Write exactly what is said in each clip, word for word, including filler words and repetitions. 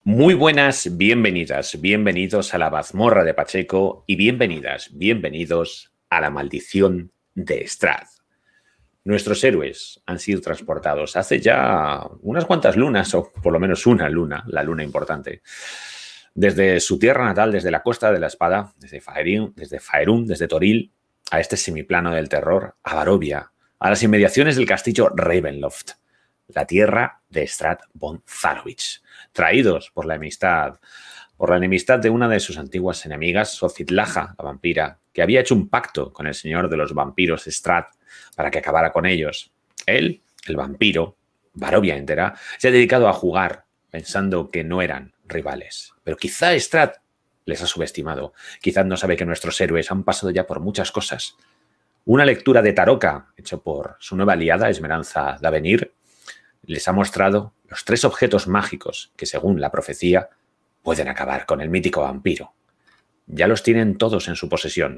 Muy buenas, bienvenidas, bienvenidos a la mazmorra de Pacheco y bienvenidas, bienvenidos a la maldición de Strahd. Nuestros héroes han sido transportados hace ya unas cuantas lunas, o por lo menos una luna, la luna importante, desde su tierra natal, desde la Costa de la Espada, desde Faerun, desde, Faerun, desde Toril, a este semiplano del terror, a Barovia, a las inmediaciones del castillo Ravenloft, la tierra de Strahd von Zarovich, traídos por la enemistad, por la enemistad de una de sus antiguas enemigas, Sofitlaja, la vampira, que había hecho un pacto con el señor de los vampiros Strahd para que acabara con ellos. Él, el vampiro, Barovia entera, se ha dedicado a jugar pensando que no eran rivales. Pero quizá Strahd les ha subestimado. Quizás no sabe que nuestros héroes han pasado ya por muchas cosas. Una lectura de Taroka, hecho por su nueva aliada, Esmeranza Davenir, les ha mostrado los tres objetos mágicos que, según la profecía, pueden acabar con el mítico vampiro. Ya los tienen todos en su posesión.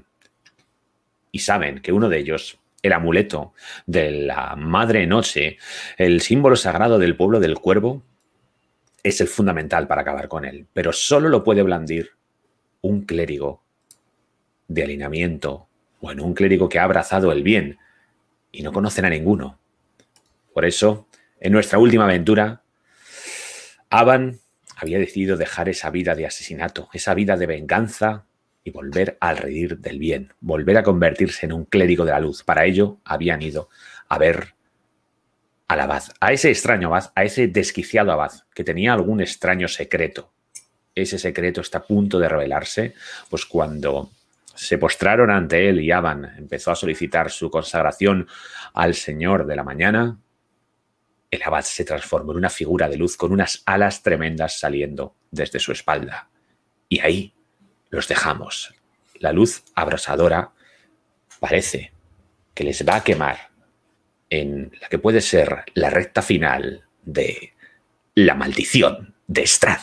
Y saben que uno de ellos, el amuleto de la Madre Noche, el símbolo sagrado del pueblo del Cuervo, es el fundamental para acabar con él. Pero solo lo puede blandir un clérigo de alineamiento, bueno, un clérigo que ha abrazado el bien y no conocen a ninguno. Por eso, en nuestra última aventura, Avan había decidido dejar esa vida de asesinato, esa vida de venganza y volver al redil del bien, volver a convertirse en un clérigo de la luz. Para ello habían ido a ver al abad, a ese extraño abad, a ese desquiciado abad que tenía algún extraño secreto. Ese secreto está a punto de revelarse, pues cuando se postraron ante él y Avan empezó a solicitar su consagración al Señor de la Mañana, el abad se transformó en una figura de luz con unas alas tremendas saliendo desde su espalda. Y ahí los dejamos. La luz abrasadora parece que les va a quemar en la que puede ser la recta final de La Maldición de Strahd.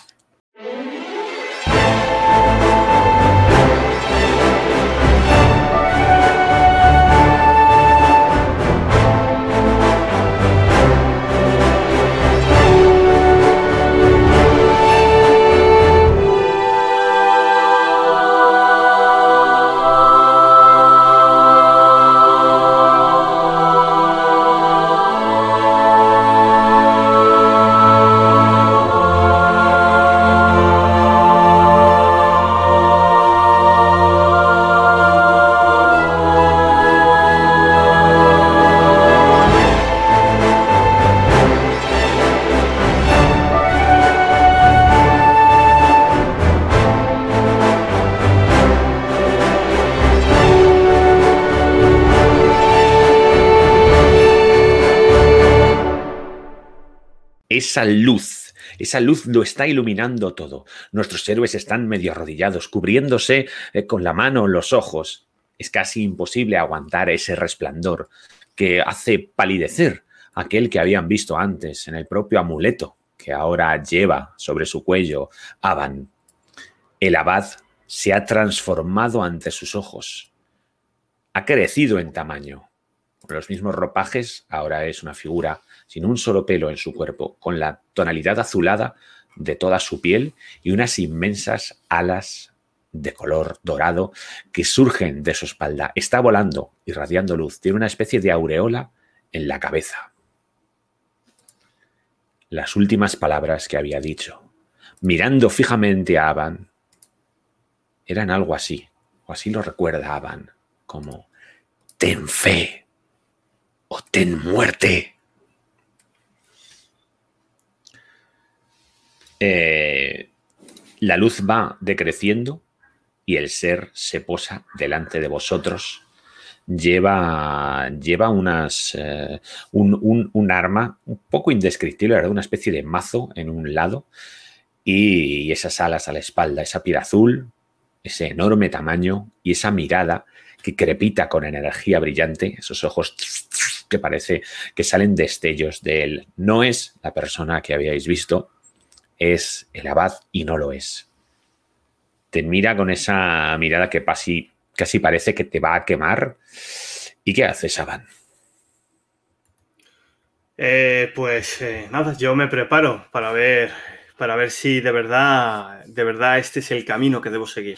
Esa luz, esa luz lo está iluminando todo. Nuestros héroes están medio arrodillados, cubriéndose eh, con la mano los ojos. Es casi imposible aguantar ese resplandor que hace palidecer aquel que habían visto antes en el propio amuleto que ahora lleva sobre su cuello Avan. El abad se ha transformado ante sus ojos. Ha crecido en tamaño. Con los mismos ropajes, ahora es una figura sin un solo pelo en su cuerpo, con la tonalidad azulada de toda su piel y unas inmensas alas de color dorado que surgen de su espalda. Está volando, irradiando luz. Tiene una especie de aureola en la cabeza. Las últimas palabras que había dicho, mirando fijamente a Avan, eran algo así, o así lo recuerda Avan, como «ten fe» o «ten muerte». Eh, la luz va decreciendo y el ser se posa delante de vosotros. Lleva, lleva unas, eh, un, un, un arma un poco indescriptible, ¿verdad? Una especie de mazo en un lado y, y esas alas a la espalda, esa piel azul, ese enorme tamaño y esa mirada que crepita con energía brillante, esos ojos que parece que salen destellos de él. No es la persona que habíais visto, es el abad y no lo es. Te mira con esa mirada que casi, casi parece que te va a quemar. ¿Y qué haces, Avan? Eh, pues eh, nada, yo me preparo para ver, para ver si de verdad, de verdad este es el camino que debo seguir.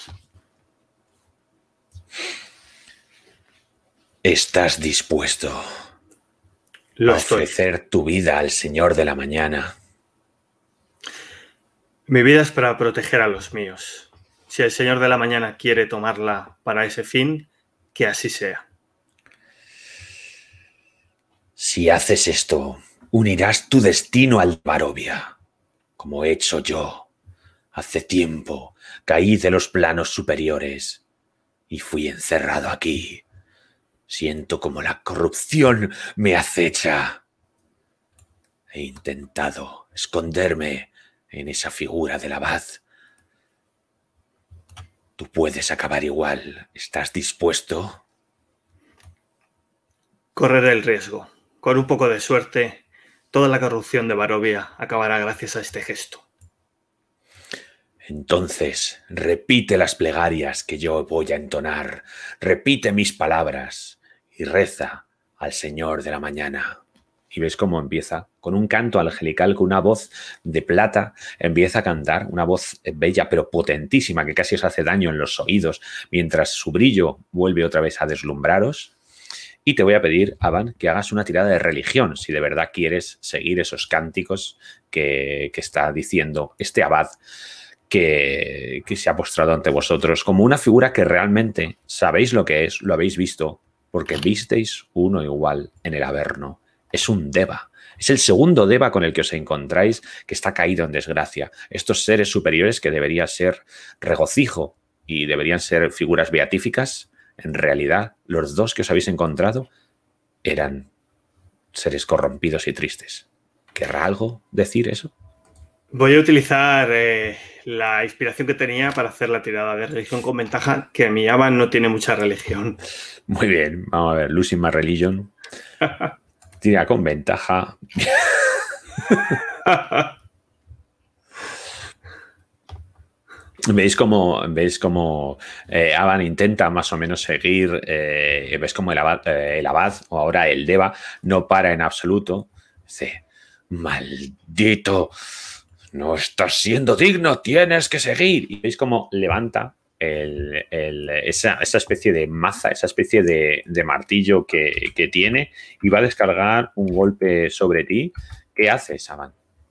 ¿Estás dispuesto Lo a estoy. ofrecer tu vida al Señor de la Mañana? Mi vida es para proteger a los míos. Si el Señor de la Mañana quiere tomarla para ese fin, que así sea. Si haces esto, unirás tu destino al de Barovia, como he hecho yo. Hace tiempo caí de los planos superiores y fui encerrado aquí. Siento como la corrupción me acecha. He intentado esconderme en esa figura del abad. Tú puedes acabar igual. ¿Estás dispuesto? Correré el riesgo. Con un poco de suerte, toda la corrupción de Barovia acabará gracias a este gesto. Entonces, repite las plegarias que yo voy a entonar. Repite mis palabras y reza al Señor de la Mañana. Y ves cómo empieza, con un canto angelical, con una voz de plata, empieza a cantar, una voz bella pero potentísima que casi os hace daño en los oídos, mientras su brillo vuelve otra vez a deslumbraros. Y te voy a pedir, Avan, que hagas una tirada de religión, si de verdad quieres seguir esos cánticos que, que está diciendo este abad que, que se ha postrado ante vosotros, como una figura que realmente sabéis lo que es, lo habéis visto, porque visteis uno igual en el Averno. Es un Deva. Es el segundo Deva con el que os encontráis que está caído en desgracia. Estos seres superiores que deberían ser regocijo y deberían ser figuras beatíficas, en realidad los dos que os habéis encontrado eran seres corrompidos y tristes. ¿Querrá algo decir eso? Voy a utilizar eh, la inspiración que tenía para hacer la tirada de religión con ventaja, que mi Avan no tiene mucha religión. Muy bien, vamos a ver. Losing my religion. Tira con ventaja. Veis como, veis como eh, Avan intenta más o menos seguir, eh, ves como el abad, eh, el abad, o ahora el Deva, no para en absoluto. Dice, maldito, no estás siendo digno, tienes que seguir. Y veis como levanta el, el, esa, esa especie de maza, esa especie de, de martillo que, que tiene y va a descargar un golpe sobre ti. ¿Qué haces, Avan?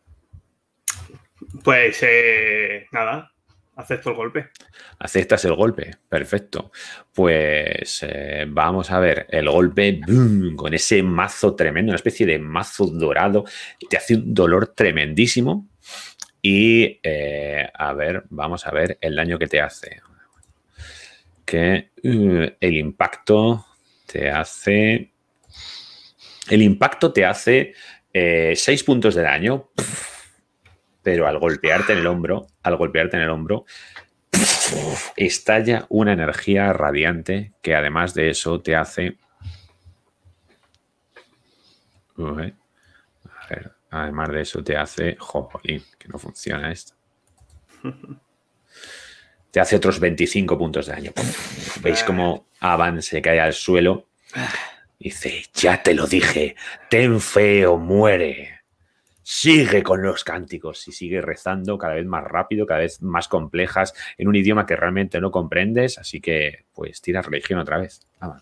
Pues eh, nada, acepto el golpe. Aceptas el golpe, perfecto. Pues eh, vamos a ver el golpe boom, con ese mazo tremendo, una especie de mazo dorado, te hace un dolor tremendísimo y eh, a ver, vamos a ver el daño que te hace. Que uh, el impacto te hace... El impacto te hace eh, seis puntos de daño, pero al golpearte en el hombro, al golpearte en el hombro, estalla una energía radiante que además de eso te hace... Uy, a ver, además de eso te hace... Jolín, que no funciona esto. Te hace otros veinticinco puntos de daño. ¿Veis cómo Avan se cae al suelo? Dice, ya te lo dije, ten fe o muere. Sigue con los cánticos y sigue rezando cada vez más rápido, cada vez más complejas, en un idioma que realmente no comprendes, así que pues tira religión otra vez. Avan.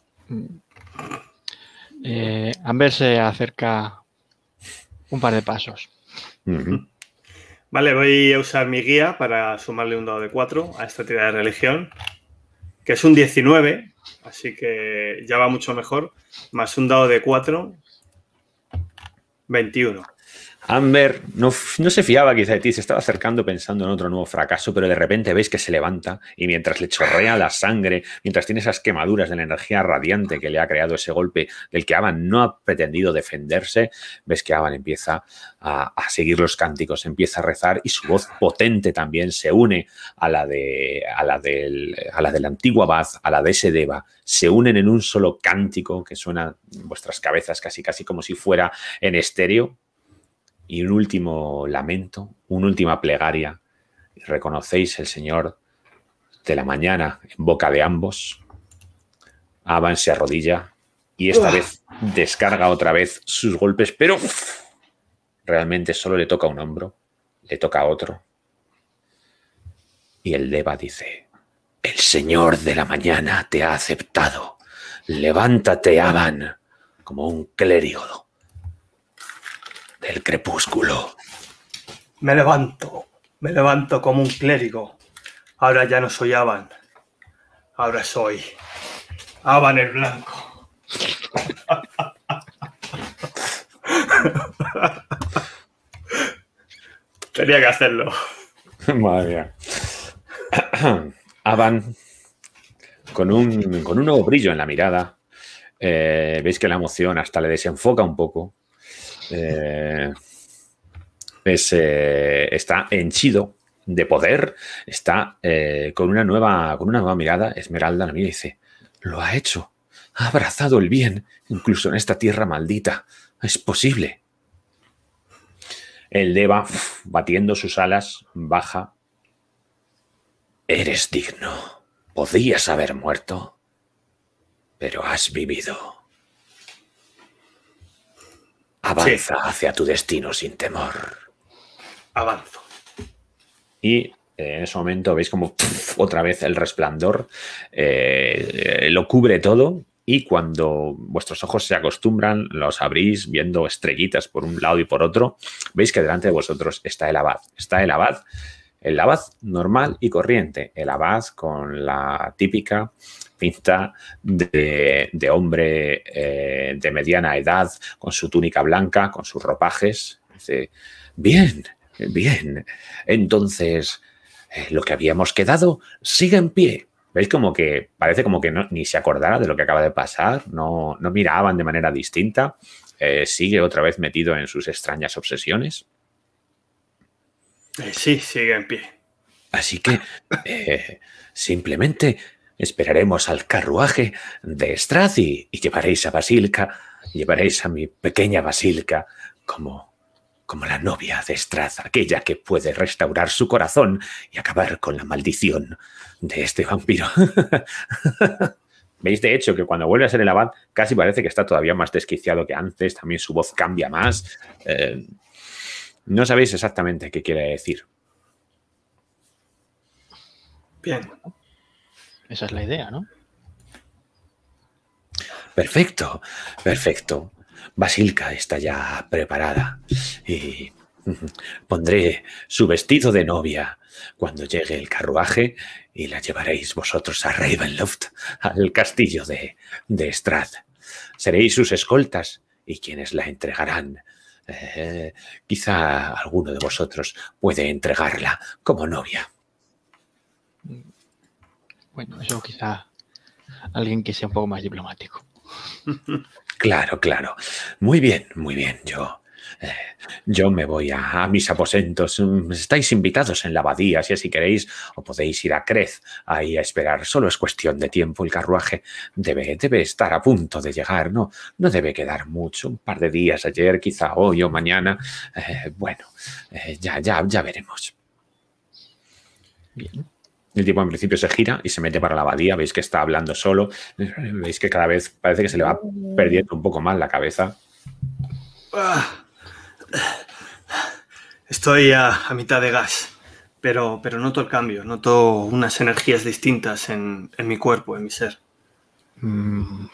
Eh, Amber se acerca un par de pasos. Uh-huh. Vale, voy a usar mi guía para sumarle un dado de cuatro a esta tirada de religión, que es un diecinueve, así que ya va mucho mejor, más un dado de cuatro, veintiuno. Amber no, no se fiaba quizá de ti, se estaba acercando pensando en otro nuevo fracaso, pero de repente veis que se levanta y mientras le chorrea la sangre, mientras tiene esas quemaduras de la energía radiante que le ha creado ese golpe del que Avan no ha pretendido defenderse, ves que Avan empieza a, a seguir los cánticos, empieza a rezar y su voz potente también se une a la, de, a la, del, a la del antiguo abad, a la de ese Deva, se unen en un solo cántico que suena en vuestras cabezas casi, casi como si fuera en estéreo. Y un último lamento, una última plegaria. Reconocéis el Señor de la Mañana en boca de ambos. Avan se arrodilla y esta uh. vez descarga otra vez sus golpes, pero uf, realmente solo le toca un hombro. le toca a otro. Y el Deva dice: el Señor de la Mañana te ha aceptado. Levántate, Aban, como un clérigo del crepúsculo. Me levanto, me levanto como un clérigo. Ahora ya no soy Aban. Ahora soy Aban el Blanco. Tenía que hacerlo. Madre mía. Aban, con un, con un nuevo brillo en la mirada. Eh, veis que la emoción hasta le desenfoca un poco. Eh, es, eh, está henchido de poder. Está eh, con, una nueva, con una nueva mirada. Esmeralda la mira y dice: lo ha hecho. Ha abrazado el bien, incluso en esta tierra maldita. Es posible. El Deva, batiendo sus alas, baja. Eres digno. Podías haber muerto, pero has vivido. Avanza sí. hacia tu destino sin temor. Avanzo. Y en ese momento veis como pff, otra vez el resplandor eh, lo cubre todo. Y cuando vuestros ojos se acostumbran, los abrís viendo estrellitas por un lado y por otro, veis que delante de vosotros está el abad. Está el abad, el abad normal y corriente. El abad con la típica pinta de, de hombre eh, de mediana edad, con su túnica blanca, con sus ropajes. Dice: bien, bien. Entonces, eh, lo que habíamos quedado sigue en pie. ¿Veis como que parece como que no, ni se acordara de lo que acaba de pasar? No, no miraban de manera distinta. Eh, sigue otra vez metido en sus extrañas obsesiones. Eh, sí, sigue en pie. Así que eh, simplemente esperaremos al carruaje de Strahd y, y llevaréis a Basilka, llevaréis a mi pequeña Basilka como, como la novia de Strahd, aquella que puede restaurar su corazón y acabar con la maldición de este vampiro. Veis, de hecho, que cuando vuelve a ser el abad casi parece que está todavía más desquiciado que antes. También su voz cambia más. Eh, no sabéis exactamente qué quiere decir. Bien. Esa es la idea, ¿no? Perfecto, perfecto. Basilka está ya preparada y pondré su vestido de novia cuando llegue el carruaje y la llevaréis vosotros a Ravenloft, al castillo de, de Strahd. Seréis sus escoltas y quienes la entregarán. Eh, quizá alguno de vosotros puede entregarla como novia. Bueno, eso quizá alguien que sea un poco más diplomático. Claro, claro. Muy bien, muy bien. Yo, eh, yo me voy a, a mis aposentos. Estáis invitados en la abadía, si así queréis, o podéis ir a Crez ahí a esperar. Solo es cuestión de tiempo. El carruaje debe, debe estar a punto de llegar. No, no debe quedar mucho. Un par de días ayer, quizá hoy o mañana. Eh, bueno, eh, ya, ya, ya veremos. Bien. El tipo en principio se gira y se mete para la abadía. Veis que está hablando solo. Veis que cada vez parece que se le va perdiendo un poco más la cabeza. Estoy a, a mitad de gas, pero, pero noto el cambio. Noto unas energías distintas en, en mi cuerpo, en mi ser. Mm.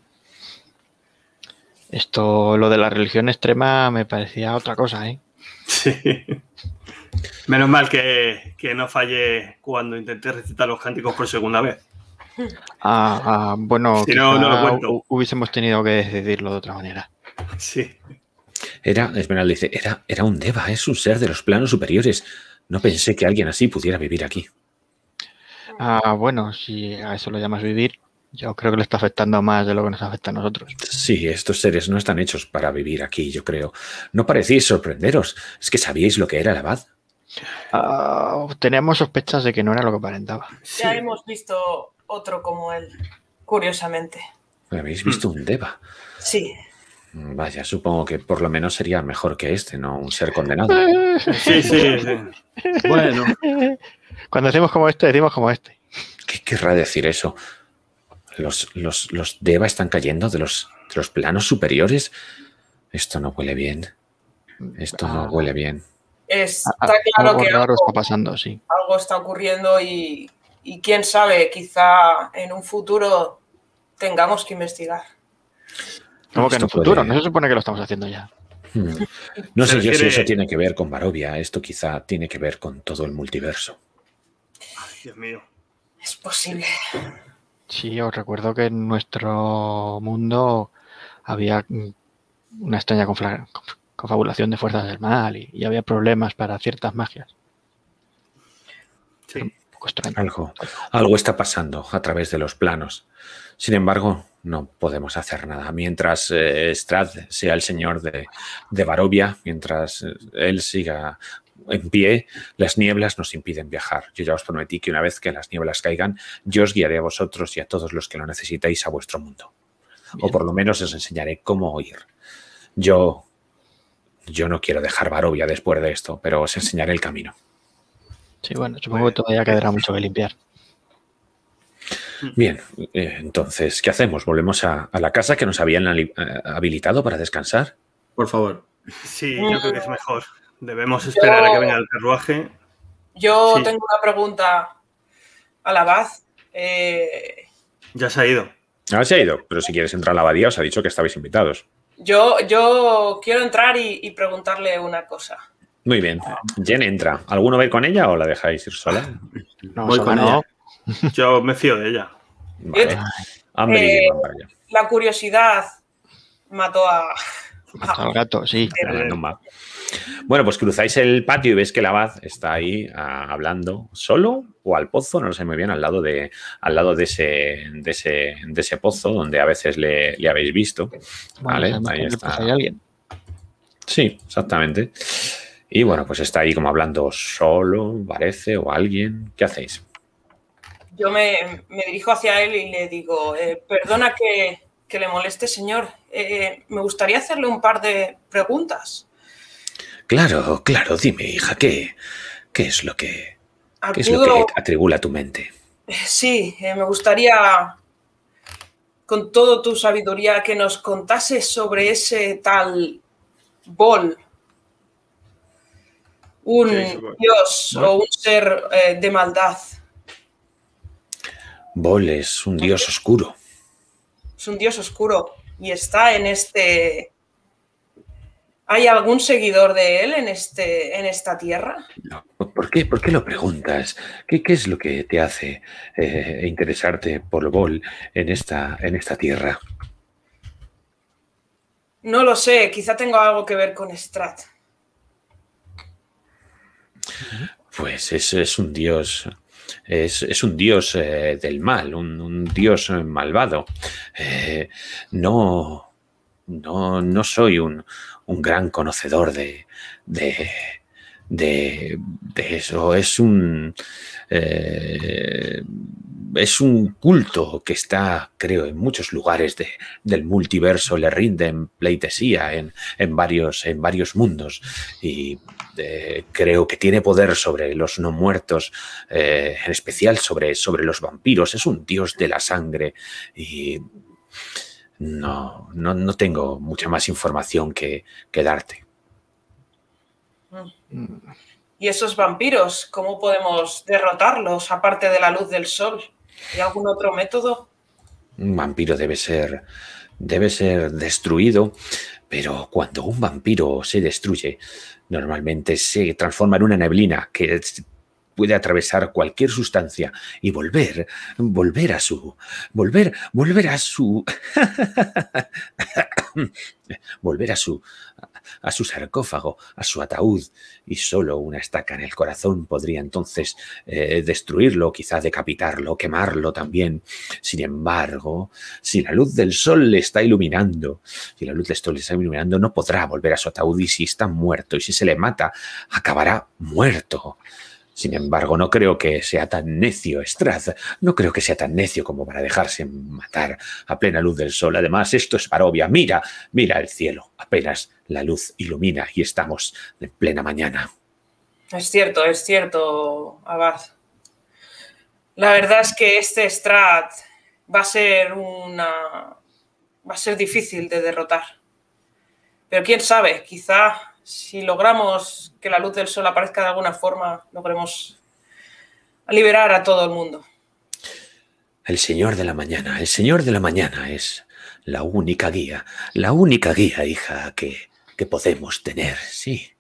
Esto, lo de la religión extrema, me parecía otra cosa, ¿eh? Sí. Menos mal que, que no fallé cuando intenté recitar los cánticos por segunda vez. Ah, ah, bueno, si no, no lo cuento. Hubiésemos tenido que decidirlo de otra manera. Sí. Era, Esmeralda dice, era, era un Deva, es un ser de los planos superiores. No pensé que alguien así pudiera vivir aquí. Ah, bueno, si a eso lo llamas vivir, yo creo que le está afectando más de lo que nos afecta a nosotros. Sí, estos seres no están hechos para vivir aquí, yo creo. No parecíais sorprenderos. ¿Es que sabíais lo que era el abad? Uh, teníamos sospechas de que no era lo que aparentaba. Sí. Ya hemos visto otro como él, curiosamente. ¿Habéis visto un Deva? Sí. Vaya, supongo que por lo menos sería mejor que este, ¿no? Un ser condenado. Sí, sí, sí. Bueno. Cuando decimos como este, decimos como este. ¿Qué querrá decir eso? ¿Los, los, los Deva están cayendo de los, de los planos superiores? Esto no huele bien. Esto no huele bien. Está A- claro algo que raro algo, está pasando, sí. algo está ocurriendo y, y quién sabe, quizá en un futuro tengamos que investigar. ¿Cómo que en Esto un futuro? puede- No se supone que lo estamos haciendo ya. Hmm. No Se sé yo si refiere- eso tiene que ver con Barovia. Esto quizá tiene que ver con todo el multiverso. Ay, Dios mío. Es posible. Sí, os recuerdo que en nuestro mundo había mm, una extraña confla- conf- confabulación de fuerzas del mal y, y había problemas para ciertas magias. Sí. Un poco extraño. Algo, algo está pasando a través de los planos. Sin embargo, no podemos hacer nada. Mientras eh, Strad sea el señor de, de Barovia, mientras eh, él siga en pie, las nieblas nos impiden viajar. Yo ya os prometí que una vez que las nieblas caigan, yo os guiaré a vosotros y a todos los que lo necesitéis a vuestro mundo. Bien. O por lo menos os enseñaré cómo ir. Yo, yo no quiero dejar Barovia después de esto, pero os enseñaré el camino. Sí, bueno, supongo que todavía quedará mucho que limpiar. Bien, eh, entonces, ¿qué hacemos? ¿Volvemos a, a la casa que nos habían ali- eh, habilitado para descansar? Por favor. Sí, yo creo que es mejor. Debemos esperar a que venga el carruaje. Yo Sí. tengo una pregunta al abad. Eh, Ya se ha ido. Ahora se ha ido, pero si quieres entrar a la abadía os ha dicho que estabais invitados. yo, yo quiero entrar y, y preguntarle una cosa. Muy bien. Jen entra. ¿Alguno va a ir con ella o la dejáis ir sola? No, Voy sola con no. ella. Yo me fío de ella. Vale. Amber y Eh, Jen van para allá. La curiosidad mató a... Hasta el gato, sí. Ah, no más. Bueno, pues cruzáis el patio y ves que el abad está ahí ah, hablando solo o al pozo, no lo sé muy bien, al lado de, al lado de, ese, de, ese, de ese pozo donde a veces le, le habéis visto. Bueno, Vale, sabemos ahí que está. pues hay alguien. Sí, exactamente. Y bueno, pues está ahí como hablando solo, parece, o alguien. ¿Qué hacéis? Yo me, me dirijo hacia él y le digo, eh, perdona que, que le moleste, señor. Eh, me gustaría hacerle un par de preguntas. Claro, claro, dime, hija, ¿qué, qué es lo que, qué es lo Acudo- que atribula tu mente? Sí, eh, me gustaría, con toda tu sabiduría, que nos contases sobre ese tal Bol. Un ¿Qué es Bol? dios ¿Bol? o un ser eh, de maldad. Bol es un dios oscuro. Es un dios oscuro y está en este... ¿Hay algún seguidor de él en, este, en esta tierra? No, ¿por qué, ¿Por qué lo preguntas? ¿Qué, qué es lo que te hace eh, interesarte por Bol en esta, en esta tierra? No lo sé, quizá tenga algo que ver con Strat. Pues es, es un dios, es, es un dios eh, del mal, un, un dios eh, malvado. Eh, no, no, no soy un, un gran conocedor de, de, de, de eso. Es un, eh, es un culto que está, creo, en muchos lugares de, del multiverso. Le rinden pleitesía en, en, varios, en varios mundos y eh, creo que tiene poder sobre los no muertos, eh, en especial sobre, sobre los vampiros. Es un dios de la sangre y no, no, no tengo mucha más información que, que darte. ¿Y esos vampiros, cómo podemos derrotarlos aparte de la luz del sol? ¿Hay algún otro método? Un vampiro debe ser, debe ser destruido, pero cuando un vampiro se destruye, normalmente se transforma en una neblina que puede atravesar cualquier sustancia y volver, volver a su, volver, volver a su, volver a su, a su sarcófago, a su ataúd, y solo una estaca en el corazón podría entonces eh, destruirlo, quizá decapitarlo, quemarlo también. Sin embargo, si la luz del sol le está iluminando, si la luz del sol le está iluminando, no podrá volver a su ataúd, y si está muerto, y si se le mata, acabará muerto. Sin embargo, no creo que sea tan necio Strad, no creo que sea tan necio como para dejarse matar a plena luz del sol. Además, esto es Barovia. Mira, mira el cielo. Apenas la luz ilumina y estamos en plena mañana. Es cierto, es cierto, Abad. La verdad es que este Strad va a ser una... va a ser difícil de derrotar. Pero quién sabe, quizá si logramos que la luz del sol aparezca de alguna forma, logremos liberar a todo el mundo. El Señor de la Mañana, el Señor de la Mañana es la única guía, la única guía, hija, que, que podemos tener, sí.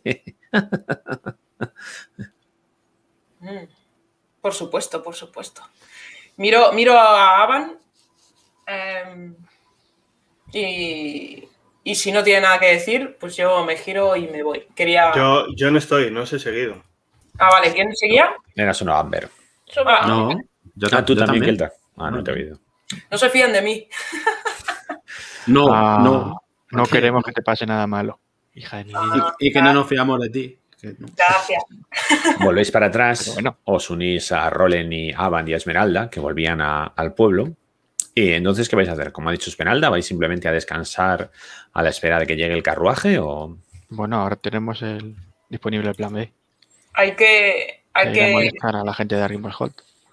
Mm, por supuesto, por supuesto. Miro, miro a Avan eh, y, y si no tiene nada que decir, pues yo me giro y me voy. Quería... Yo, yo no estoy, no os he seguido. Ah, vale, ¿quién seguía? Era solo Amber. Ah, No, yo, Ah, tú yo también, también. Kelta. Ah, no te he oído. no se fían de mí. No, Ah, no. no Ok. queremos que te pase nada malo, hija de mi vida. Y, y que no nos fiamos de ti. Que no. Gracias. Volvéis para atrás, Pero bueno. os unís a Rolen y Avan y a Esmeralda, que volvían a- al pueblo. Y entonces, ¿qué vais a hacer? Como ha dicho Esmeralda, ¿vais simplemente a descansar a la espera de que llegue el carruaje o...? Bueno, ahora tenemos el disponible el plan B. Hay que... Hay Ir a que... molestar a la gente de Argymore.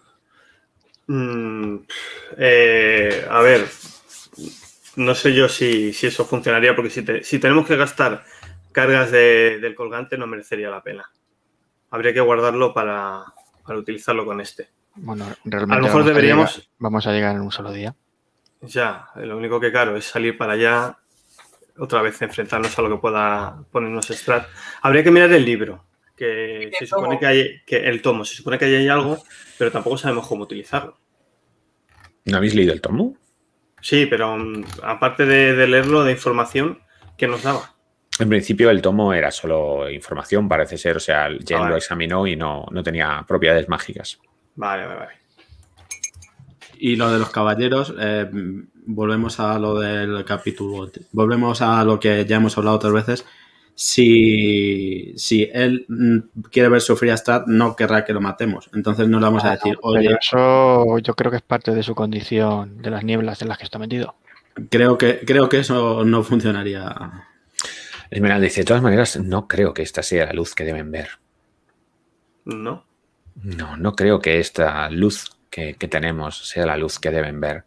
Mm, eh, a ver, no sé yo si, si eso funcionaría, porque si, te- si tenemos que gastar cargas de- del colgante no merecería la pena. Habría que guardarlo para, para utilizarlo con este. Bueno, realmente A lo mejor vamos deberíamos- llegar- vamos a llegar en un solo día. Ya, lo único que claro es salir para allá, otra vez enfrentarnos a lo que pueda ponernos Strat. Habría que mirar el libro, que El se supone tomo. que hay que el tomo, se supone que ahí hay algo, pero tampoco sabemos cómo utilizarlo. ¿No habéis leído el tomo? Sí, pero mm, aparte de, de leerlo, de información, ¿qué nos daba? En principio el tomo era solo información, parece ser. O sea, Jen Ah, vale. lo examinó y no, no tenía propiedades mágicas. Vale, vale, vale. Y lo de los caballeros, eh, volvemos a lo del capítulo. Volvemos a lo que ya hemos hablado otras veces. Si, si él mm, quiere ver sufrir a Strat, no querrá que lo matemos. Entonces no le vamos a decir, oye, Pero eso yo creo que es parte de su condición, de las nieblas en las que está metido. creo que, creo que eso no funcionaría. Esmeralda dice, de todas maneras, no creo que esta sea la luz que deben ver. ¿No? No, no creo que esta luz que, que tenemos sea la luz que deben ver.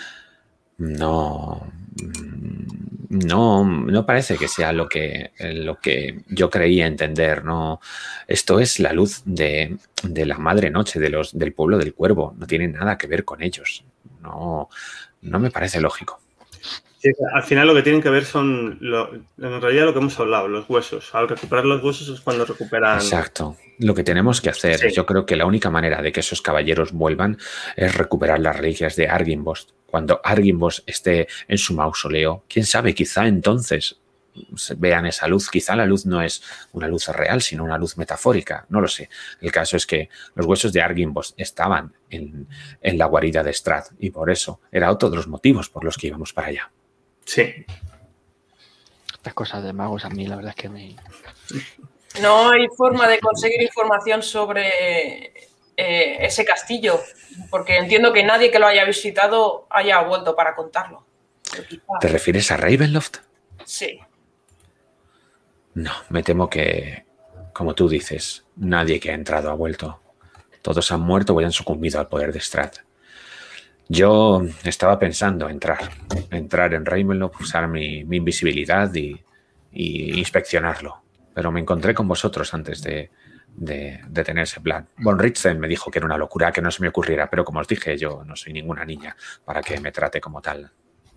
No, no, no parece que sea lo que, lo que yo creía entender. No, esto es la luz de, de la madre noche de los, del pueblo del Cuervo. No tiene nada que ver con ellos. No, no me parece lógico. Sí, al final lo que tienen que ver son, lo- en realidad lo que hemos hablado, los huesos. Al recuperar los huesos es cuando recuperan... Exacto. Lo que tenemos que hacer, Sí. yo creo que la única manera de que esos caballeros vuelvan es recuperar las reliquias de Argynvost. Cuando Argynvost esté en su mausoleo, quién sabe, quizá entonces se vean esa luz. Quizá la luz no es una luz real, sino una luz metafórica. No lo sé. El caso es que los huesos de Argynvost estaban en, en la guarida de Strahd y por eso era otro de los motivos por los que íbamos para allá. Sí. Estas cosas de magos a mí la verdad es que me... No hay forma de conseguir información sobre eh, ese castillo, porque entiendo que nadie que lo haya visitado haya vuelto para contarlo. Pero quizá- ¿Te refieres a Ravenloft? Sí. No, me temo que, como tú dices, nadie que ha entrado ha vuelto. Todos han muerto o han sucumbido al poder de Strahd. Yo estaba pensando entrar, entrar en Ravenloft, usar mi, mi invisibilidad y, y inspeccionarlo. Pero me encontré con vosotros antes de, de, de tener ese plan. Von Richten me dijo que era una locura, que no se me ocurriera, pero como os dije, yo no soy ninguna niña para que me trate como tal.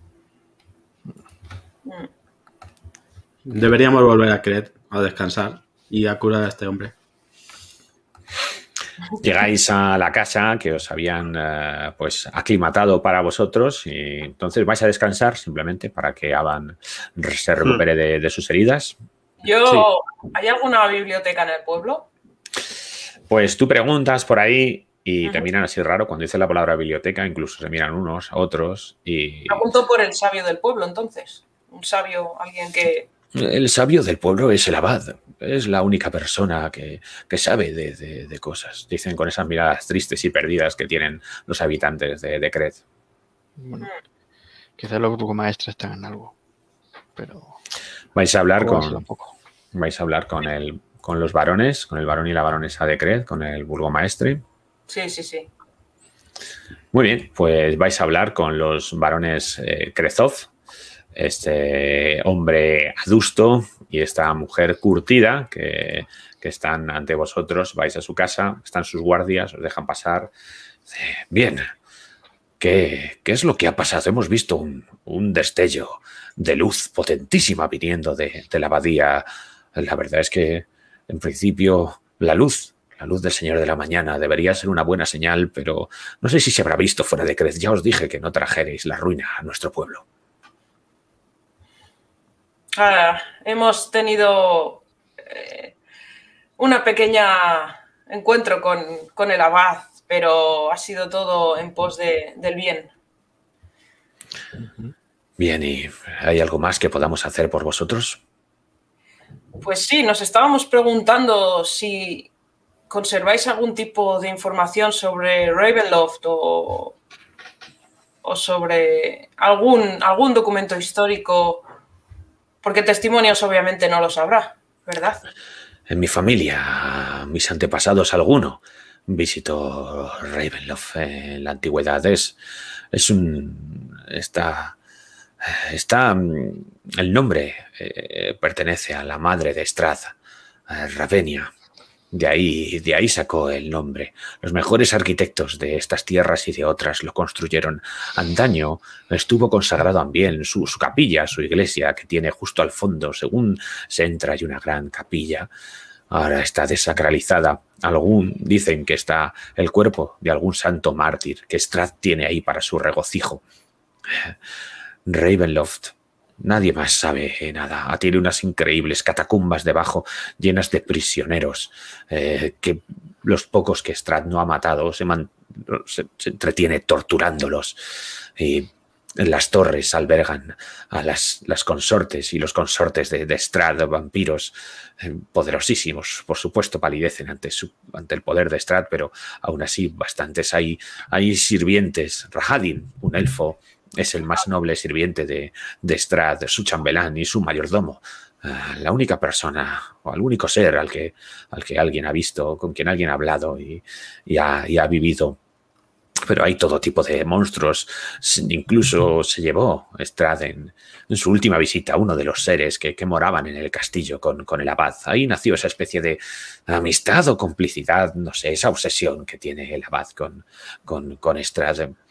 Mm. Deberíamos volver a Kret a descansar y a curar a este hombre. Llegáis a la casa que os habían eh, pues aclimatado para vosotros y entonces vais a descansar simplemente para que Avan se recupere de, de sus heridas. Yo, ¿hay alguna biblioteca en el pueblo? Pues tú preguntas por ahí y te Ujú. miran así raro cuando dices la palabra biblioteca, incluso se miran unos a otros y Pregunto por el sabio del pueblo, entonces. Un sabio, alguien que... el sabio del pueblo es el abad, es la única persona que, que sabe de, de- de cosas, dicen con esas miradas tristes y perdidas que tienen los habitantes de, de Kret. Bueno, quizás los burgomaestres están en algo, pero... Vais a hablar jugársela con... un poco. Vais a hablar con el, con los varones, con el varón y la baronesa de Kret, con el burgomaestre. Sí, sí, sí. Muy bien, pues vais a hablar con los varones eh, Krezov, este hombre adusto y esta mujer curtida que, que están ante vosotros, vais a su casa, están sus guardias, os dejan pasar. Bien, ¿qué, qué es lo que ha pasado? Hemos visto un, un destello de luz potentísima viniendo de, de la abadía. La verdad es que, en principio, la luz, la luz del Señor de la Mañana debería ser una buena señal, pero no sé si se habrá visto fuera de Crez. Ya os dije que no trajerais la ruina a nuestro pueblo. Ah, hemos tenido eh, una pequeña encuentro con, con el abad, pero ha sido todo en pos de, del bien. Bien, ¿y hay algo más que podamos hacer por vosotros? Pues sí, nos estábamos preguntando si conserváis algún tipo de información sobre Ravenloft o, o sobre algún, algún documento histórico, porque testimonios obviamente no los habrá, ¿verdad? En mi familia, mis antepasados, alguno visitó Ravenloft en la antigüedad. Es, es un... Está... Está... El nombre eh, pertenece a la madre de Strahd, eh, Ravenia. De ahí, de ahí sacó el nombre. Los mejores arquitectos de estas tierras y de otras lo construyeron. Antaño estuvo consagrado también su, su capilla, su iglesia, que tiene justo al fondo, según se entra, hay una gran capilla. Ahora está desacralizada. Algún, dicen que está el cuerpo de algún santo mártir que Strahd tiene ahí para su regocijo. Ravenloft, nadie más sabe nada. Tiene unas increíbles catacumbas debajo, llenas de prisioneros, eh, que los pocos que Strahd no ha matado se, man, se, se entretiene torturándolos. Y en las torres albergan a las, las consortes y los consortes de, de Strahd, vampiros eh, poderosísimos. Por supuesto, palidecen ante, su, ante el poder de Strahd, pero aún así bastantes. Hay, hay sirvientes. Rahadin, un elfo, es el más noble sirviente de, de Strahd, su chambelán y su mayordomo. Uh, la única persona o el único ser al que, al que alguien ha visto, con quien alguien ha hablado y, y, ha, y ha vivido. Pero hay todo tipo de monstruos. Incluso se llevó Strahd en, en su última visita a uno de los seres que, que moraban en el castillo con, con el abad. Ahí nació esa especie de amistad o complicidad, no sé, esa obsesión que tiene el abad con, con, con Strahd. Uh,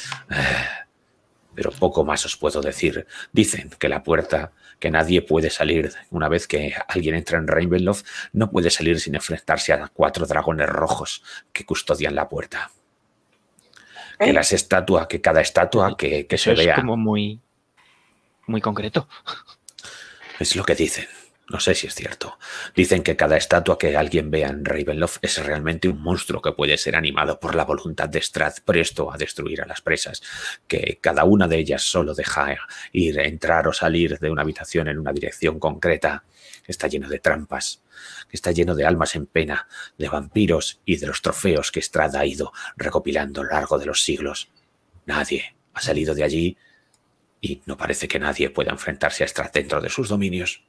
Pero poco más os puedo decir. Dicen que la puerta, que nadie puede salir una vez que alguien entra en Ravenloft, no puede salir sin enfrentarse a cuatro dragones rojos que custodian la puerta. ¿Eh? Que las estatuas, que cada estatua que, que se es vea... Es como muy, muy concreto. Es lo que dicen. No sé si es cierto. Dicen que cada estatua que alguien vea en Ravenloft es realmente un monstruo que puede ser animado por la voluntad de Strahd, presto a destruir a las presas. Que cada una de ellas solo deja ir, entrar o salir de una habitación en una dirección concreta. Está lleno de trampas. Está lleno de almas en pena, de vampiros y de los trofeos que Strahd ha ido recopilando a lo largo de los siglos. Nadie ha salido de allí y no parece que nadie pueda enfrentarse a Strahd dentro de sus dominios.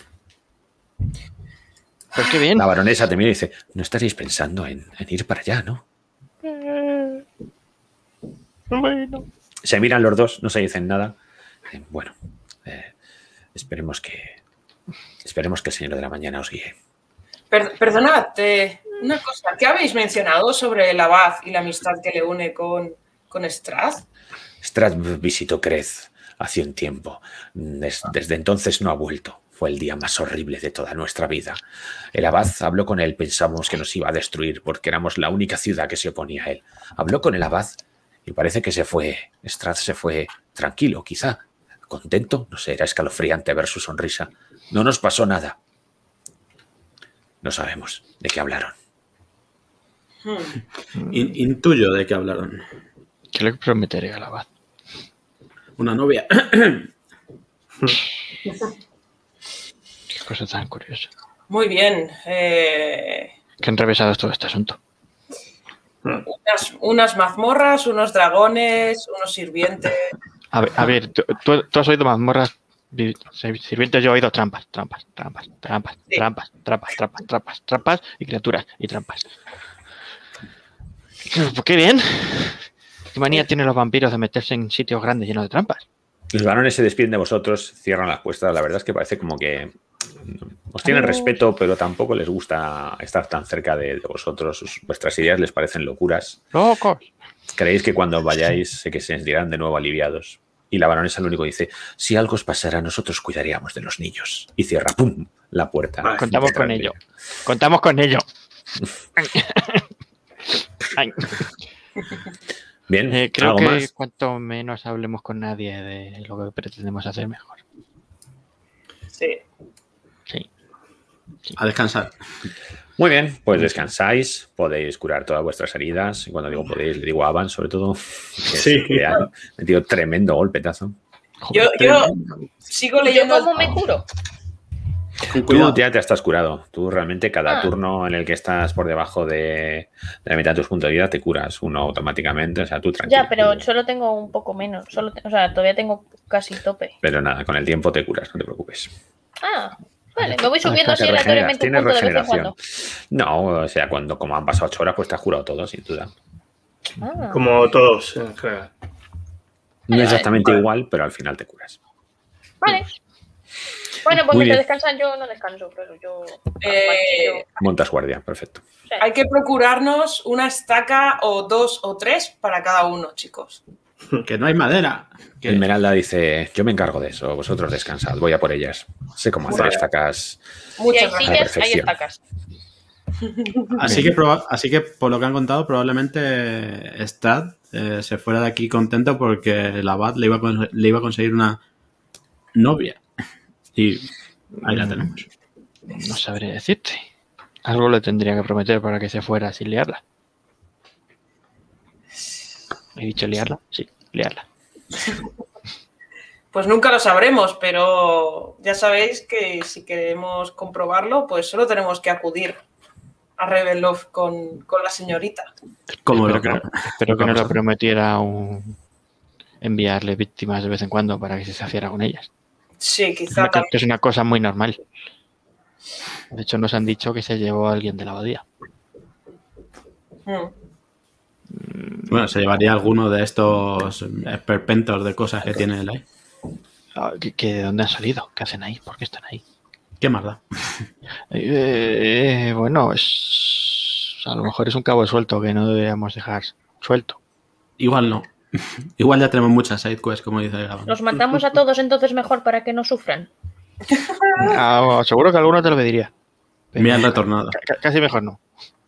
Pues qué bien. La baronesa te mira y dice, no estaréis pensando en, en ir para allá, ¿no? Eh, bueno. Se miran los dos, no se dicen nada. Eh, bueno, eh, esperemos que esperemos que el Señor de la Mañana os guíe. Per perdonad, eh, una cosa. ¿Qué habéis mencionado sobre el abad y la amistad que le une con, con Strahd? Strahd visitó Crez hace un tiempo. Des, desde entonces no ha vuelto. Fue el día más horrible de toda nuestra vida. El abad habló con él, pensamos que nos iba a destruir porque éramos la única ciudad que se oponía a él. Habló con el abad y parece que se fue. Strahd se fue tranquilo, quizá. Contento, no sé, era escalofriante ver su sonrisa. No nos pasó nada. No sabemos de qué hablaron. Hmm. In, intuyo de qué hablaron. ¿Qué le prometeré al abad? Una novia. Qué cosa tan curiosa. Muy bien. Eh... ¿Qué han revisado todo este asunto? Unas, unas mazmorras, unos dragones, unos sirvientes. A ver, a ver tú, tú, tú has oído mazmorras, sirvientes, yo he oído trampas, trampas, trampas, trampas, Sí. trampas, trampas, trampas, trampas, trampas y criaturas y trampas. Pues qué bien. ¿Qué manía tienen los vampiros de meterse en sitios grandes llenos de trampas? Los varones se despiden de vosotros, cierran las puertas. La verdad es que parece como que Os tienen respeto, pero tampoco les gusta estar tan cerca de, de vosotros. Sus- vuestras ideas les parecen locuras. ¡Locos! Creéis que cuando vayáis sé que se sentirán de nuevo aliviados. Y la baronesa lo único que dice, si algo os pasara, nosotros cuidaríamos de los niños. Y cierra, ¡pum!, la puerta. Vale, Contamos con Grande. ello. Contamos con ello. Ay. Bien, Eh, creo ¿algo que más? cuanto menos hablemos con nadie de lo que pretendemos hacer, mejor. Sí. Sí. A descansar. Muy bien, pues descansáis, podéis curar todas vuestras heridas. Y cuando digo podéis, le digo a Avan, sobre todo, que Sí. sí. Que ha metido tremendo golpetazo. Yo, yo sigo ¿Yo leyendo. cómo me curo? Con Tú cuidado. ya te estás curado. Tú realmente cada Ah. turno en el que estás por debajo de, de la mitad de tus puntos de vida te curas uno automáticamente. O sea, tú tranquilo. Ya, pero solo tengo un poco menos. Solo te- o sea, todavía tengo casi tope. Pero nada, con el tiempo te curas, no te preocupes. Ah, vale. Me voy subiendo así Te regeneras, aleatoriamente un tienes punto de vez en regeneración. cuando. No, o sea, cuando como han pasado ocho horas, pues te has curado todo, sin duda. Ah, Como todos en general. No Vale, exactamente vale. igual, pero al final te curas. vale. Bueno, pues Muy bien. mientras descansan yo no descanso, pero yo... Eh, Montas guardia, perfecto. o sea, Hay que procurarnos una estaca o dos o tres para cada uno, chicos. Que no hay madera. Que- Esmeralda dice, yo me encargo de eso, vosotros descansad, voy a por ellas. Sé cómo hacer Vale. estacas. si Muchas hay gracias. sillas, hay perfección. estacas. Así que, proba- así que, por lo que han contado, probablemente Strad eh, se fuera de aquí contento porque el abad le iba a, con- le iba a conseguir una novia. Y ahí la tenemos. No sabré decirte. Algo le tendría que prometer para que se fuera sin liarla. ¿He dicho liarla? Sí, liarla. Pues nunca lo sabremos, pero ya sabéis que si queremos comprobarlo, pues solo tenemos que acudir a Ravenloft con, con la señorita. Como lo Espero que, que, espero que lo no que le pasa. prometiera un... enviarle víctimas de vez en cuando para que se saciara con ellas. Sí, Es quizá una, también. es una cosa muy normal. De hecho, nos han dicho que se llevó a alguien de la abadía. Mm. Bueno, se llevaría alguno de estos esperpentos de cosas que tiene él ahí. Ah, ¿que- que ¿De dónde han salido? ¿Qué hacen ahí? ¿Por qué están ahí? ¿Qué más da? Eh, eh, bueno, es... a lo mejor es un cabo suelto que no deberíamos dejar suelto. Igual no. Igual ya tenemos muchas sidequests, como dice Gabán. Los matamos a todos entonces mejor para que no sufran. Ah, seguro que alguno te lo pediría. Pero Me han retornado. ca- casi mejor no.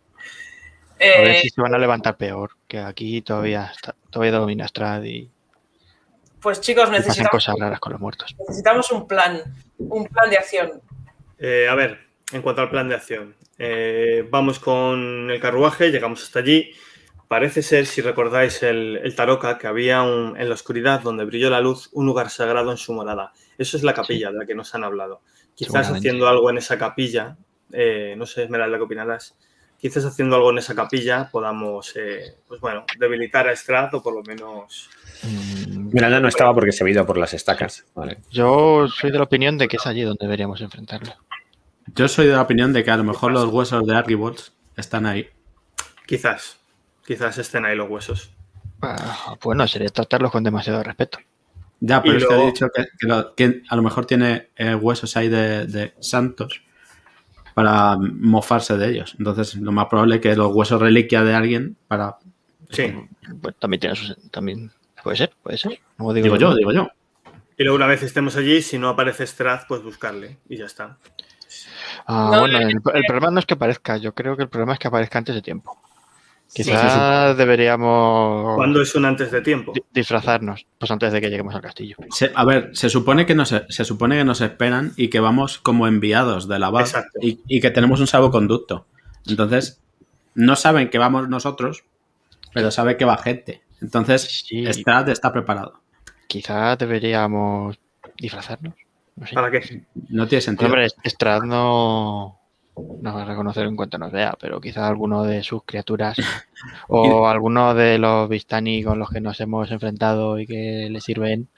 A ver Eh, si se van a levantar peor. Que aquí todavía está, todavía domina Strad y, pues chicos, y pasan necesitamos, cosas raras con los muertos. necesitamos un plan, un plan de acción. Eh, a ver, en cuanto al plan de acción, eh, vamos con el carruaje, llegamos hasta allí. Parece ser, si recordáis el, el Taroka, que había un- en la oscuridad donde brilló la luz un lugar sagrado en su morada. Eso es la capilla de la que nos han hablado. Quizás Seguramente. haciendo algo en esa capilla, eh, no sé, Esmeralda, ¿qué opinarás? Quizás haciendo algo en esa capilla podamos, eh, pues bueno, debilitar a Strad o por lo menos... Mm, Miranda no estaba porque se había ido por las estacas. Vale. Yo soy de la opinión de que es allí donde deberíamos enfrentarlo. Yo soy de la opinión de que a lo mejor los huesos de Argibolts están ahí. Quizás, quizás estén ahí los huesos. Ah, bueno, sería tratarlos con demasiado respeto. Ya, pero Y es que luego- he dicho que, que lo- que a lo mejor tiene eh, huesos ahí de, de santos para mofarse de ellos. Entonces, lo más probable es que los huesos reliquia de alguien para... Sí. Pues también tiene su, también puede ser, puede ser. No digo, Digo yo, digo yo. Y luego una vez estemos allí, si no aparece Strad, pues buscarle y ya está. Ah, No, bueno, no, el, no. el problema no es que aparezca, yo creo que el problema es que aparezca antes de tiempo. Sí, Quizás deberíamos ¿Cuándo es un antes de tiempo? di- disfrazarnos, pues antes de que lleguemos al castillo. Se- a ver, se supone que nos, se supone que nos esperan y que vamos como enviados del abad Exacto. y, y que tenemos un salvoconducto. Entonces, no saben que vamos nosotros, pero sabe que va gente. Entonces, Sí. Strad está preparado. Quizás deberíamos disfrazarnos. No sé. ¿Para qué? No tiene sentido. Hombre, Strad no nos va a reconocer en cuanto nos vea, pero quizás alguno de sus criaturas o alguno de los Vistani con los que nos hemos enfrentado y que le sirven,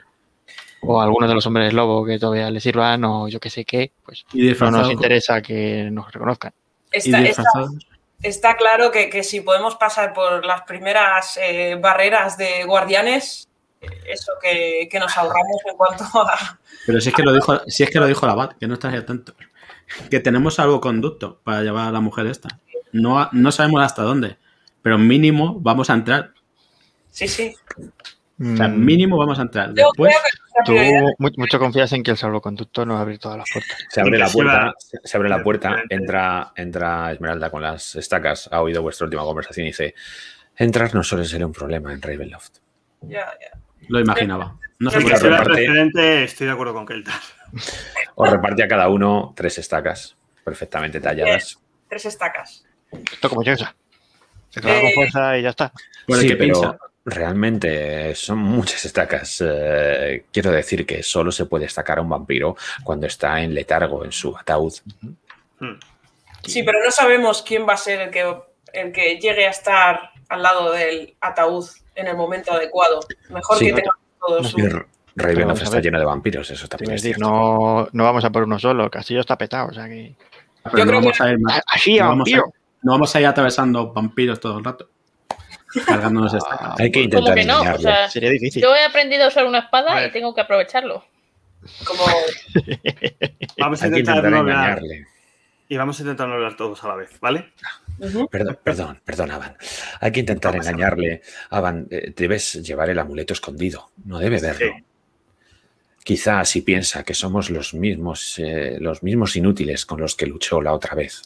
o algunos de los hombres lobo que todavía le sirvan, o yo que sé qué, pues Y no disfrazado. nos interesa que nos reconozcan. y Está, está, disfrazado. está claro que, que si podemos pasar por las primeras eh, barreras de guardianes, eh, eso que, que nos ahorramos en cuanto a... Pero si es que lo dijo, si es que lo dijo el abad, que no estás atento. que tenemos salvoconducto para llevar a la mujer esta. No, no sabemos hasta dónde, pero mínimo vamos a entrar. Sí, sí. O sea, mínimo vamos a entrar. Yo Después, creo que Tú mu- mucho confías en que el salvoconducto nos va a abrir todas las puertas. Se abre la Sí, va. puerta, se abre la puerta, Efectivamente. entra, entra Esmeralda con las estacas, ha oído vuestra última conversación y dice, entrar no suele ser un problema en Ravenloft. Ya, ya. lo imaginaba. No sé Pero por Que qué. sea reparte- precedente, estoy de acuerdo con Keltar. Os reparte a cada uno tres estacas perfectamente talladas. Tres estacas. Esto como Jensa. Se clava Eh, con fuerza y ya está. Por el Sí, que pero pincha. realmente son muchas estacas. Eh, quiero decir que solo se puede estacar a un vampiro cuando está en letargo en su ataúd. Hmm. Sí, pero no sabemos quién va a ser el que, el que llegue a estar al lado del ataúd en el momento adecuado. Mejor Sí. que tenga todo su... Y R- Ravenloft vamos a está ver. lleno de vampiros, eso Te también iba a es decir, cierto. no, no vamos a por uno solo. El castillo está petado, o sea que. Pero Yo no creo vamos a ir más. Así, no, vamos a, vampiro. no vamos a ir atravesando vampiros todo el rato. Cargándonos esta. Hay que Como intentar que no, o engañarle. sea, Sería difícil. yo he aprendido a usar una A espada ver. y tengo que aprovecharlo. Como... Vamos a Hay que intentar intentar no hablar. engañarle. Y vamos a intentar no hablar todos a la vez, ¿vale? Ujú. Perdón, perdón, perdón, Avan. Hay que intentar No pasa engañarle. Avan, eh, debes llevar el amuleto escondido. No debe verlo. Sí. Quizá si piensa que somos los mismos, eh, los mismos inútiles con los que luchó la otra vez.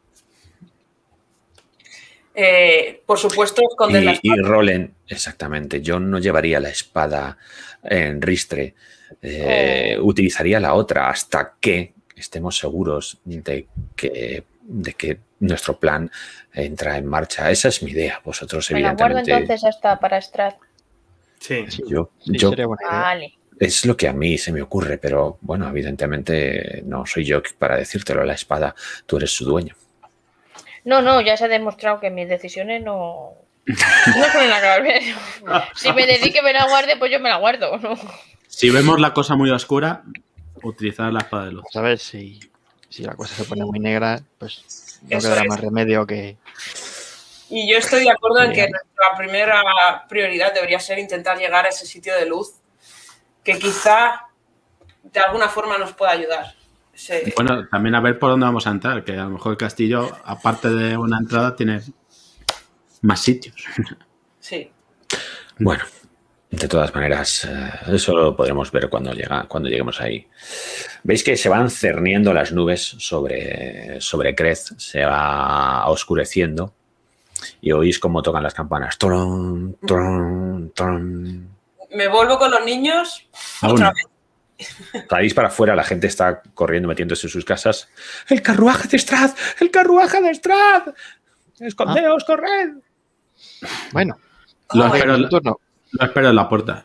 Eh, por supuesto, esconder la Y, y espada. Rolen, exactamente. Yo no llevaría la espada en ristre. Eh, Oh. Utilizaría la otra hasta que estemos seguros de que, de que nuestro plan entra en marcha. Esa es mi idea. Vosotros, Me la guardo evidentemente. entonces hasta para Strad. Sí. Yo, Sí, yo sería buena idea. Vale. es lo que a mí se me ocurre, pero bueno, evidentemente no soy yo para decírtelo. La espada, tú eres su dueño. No, no, ya se ha demostrado que mis decisiones no, no suelen acabar bien. Si me dedique me la guarde, pues yo me la guardo, ¿no? Si vemos la cosa muy oscura, utilizar la espada de luz. Vamos a ver si, si la cosa se pone muy negra, pues no Eso quedará es. más remedio que. Y yo estoy de acuerdo en que Bien. nuestra primera prioridad debería ser intentar llegar a ese sitio de luz que quizá de alguna forma nos pueda ayudar. Ese- Bueno, también a ver por dónde vamos a entrar, que a lo mejor el castillo, aparte de una entrada, tiene más sitios. sí. Bueno, de todas maneras, eh, eso lo podremos ver cuando, llega, cuando lleguemos ahí. Veis que se van cerniendo las nubes sobre, sobre Crez, se va oscureciendo y oís cómo tocan las campanas. Tron, tron, tron. Me vuelvo con los niños Aún. otra vez. Salís para afuera, la gente está corriendo, metiéndose en sus casas. ¡El carruaje de Strad! ¡El carruaje de Strad! ¡Escondeos, corred! Bueno, Lo Ay, espero, tu turno. lo espero en la puerta.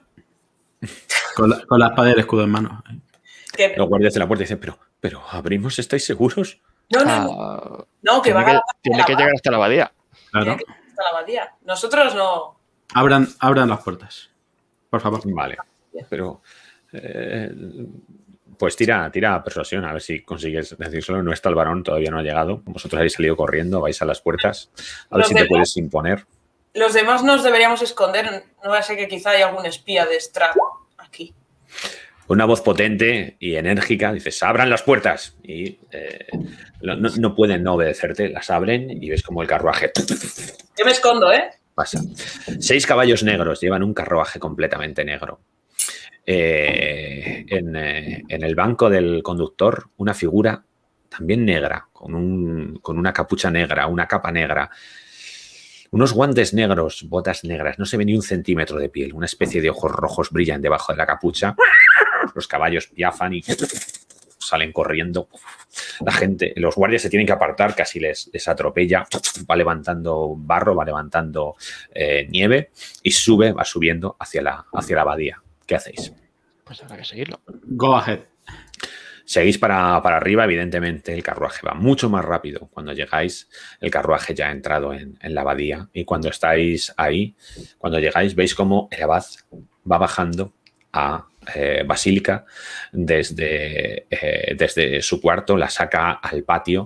Con la, con la espada y el escudo en mano. Que- Los guardias de la puerta dicen, pero, pero, ¿abrimos? ¿Estáis seguros? no, no, no, Ah, no, que tiene van que, a la tiene parte que de la llegar hasta la abadía. Claro. Tiene que ir hasta la abadía. Nosotros no. Abran, abran las puertas. Por favor. Vale, pero... eh, pues tira, tira a persuasión, a ver si consigues decírselo. No está el varón, todavía no ha llegado. Vosotros habéis salido corriendo, vais a las puertas. A ver Los si te demás- puedes imponer. Los demás nos deberíamos esconder. No va a ser que quizá haya algún espía de Strad aquí. Una voz potente y enérgica, dices, abran las puertas. Y eh, no, no- no pueden no obedecerte, las abren y ves como el carruaje Yo me escondo, ¿eh? pasa. Seis caballos negros llevan un carruaje completamente negro. Eh, en, eh, en el banco del conductor, una figura también negra, con, un, con una capucha negra, una capa negra, unos guantes negros, botas negras, no se ve ni un centímetro de piel, una especie de ojos rojos brillan debajo de la capucha. Los caballos piafan y salen corriendo. La gente, los guardias se tienen que apartar, casi les, les atropella, va levantando barro, va levantando eh, nieve y sube, va subiendo hacia la, hacia la abadía. ¿Qué hacéis? Pues habrá que seguirlo. Go ahead. Seguís para, para arriba, evidentemente el carruaje va mucho más rápido. Cuando llegáis, el carruaje ya ha entrado en, en la abadía y cuando estáis ahí, cuando llegáis, veis cómo el abad va bajando a eh, Basílica desde, eh, desde su cuarto, la saca al patio,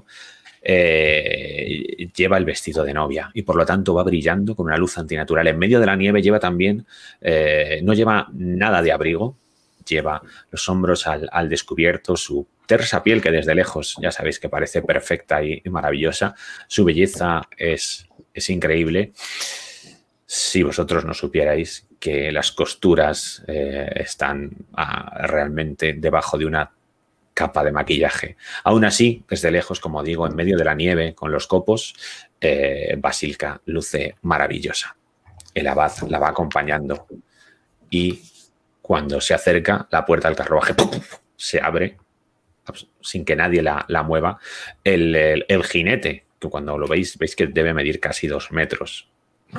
eh, lleva el vestido de novia y por lo tanto va brillando con una luz antinatural. En medio de la nieve lleva también, eh, no lleva nada de abrigo, lleva los hombros al, al descubierto, su tersa piel que desde lejos ya sabéis que parece perfecta y maravillosa. Su belleza es, es increíble. Si vosotros no supierais que las costuras eh, están ah, realmente debajo de una capa de maquillaje. Aún así, desde lejos, como digo, en medio de la nieve, con los copos, eh, Basilka luce maravillosa. El abad la va acompañando y cuando se acerca, la puerta del carruaje se abre sin que nadie la, la mueva. El, el, el jinete, que cuando lo veis, veis que debe medir casi dos metros.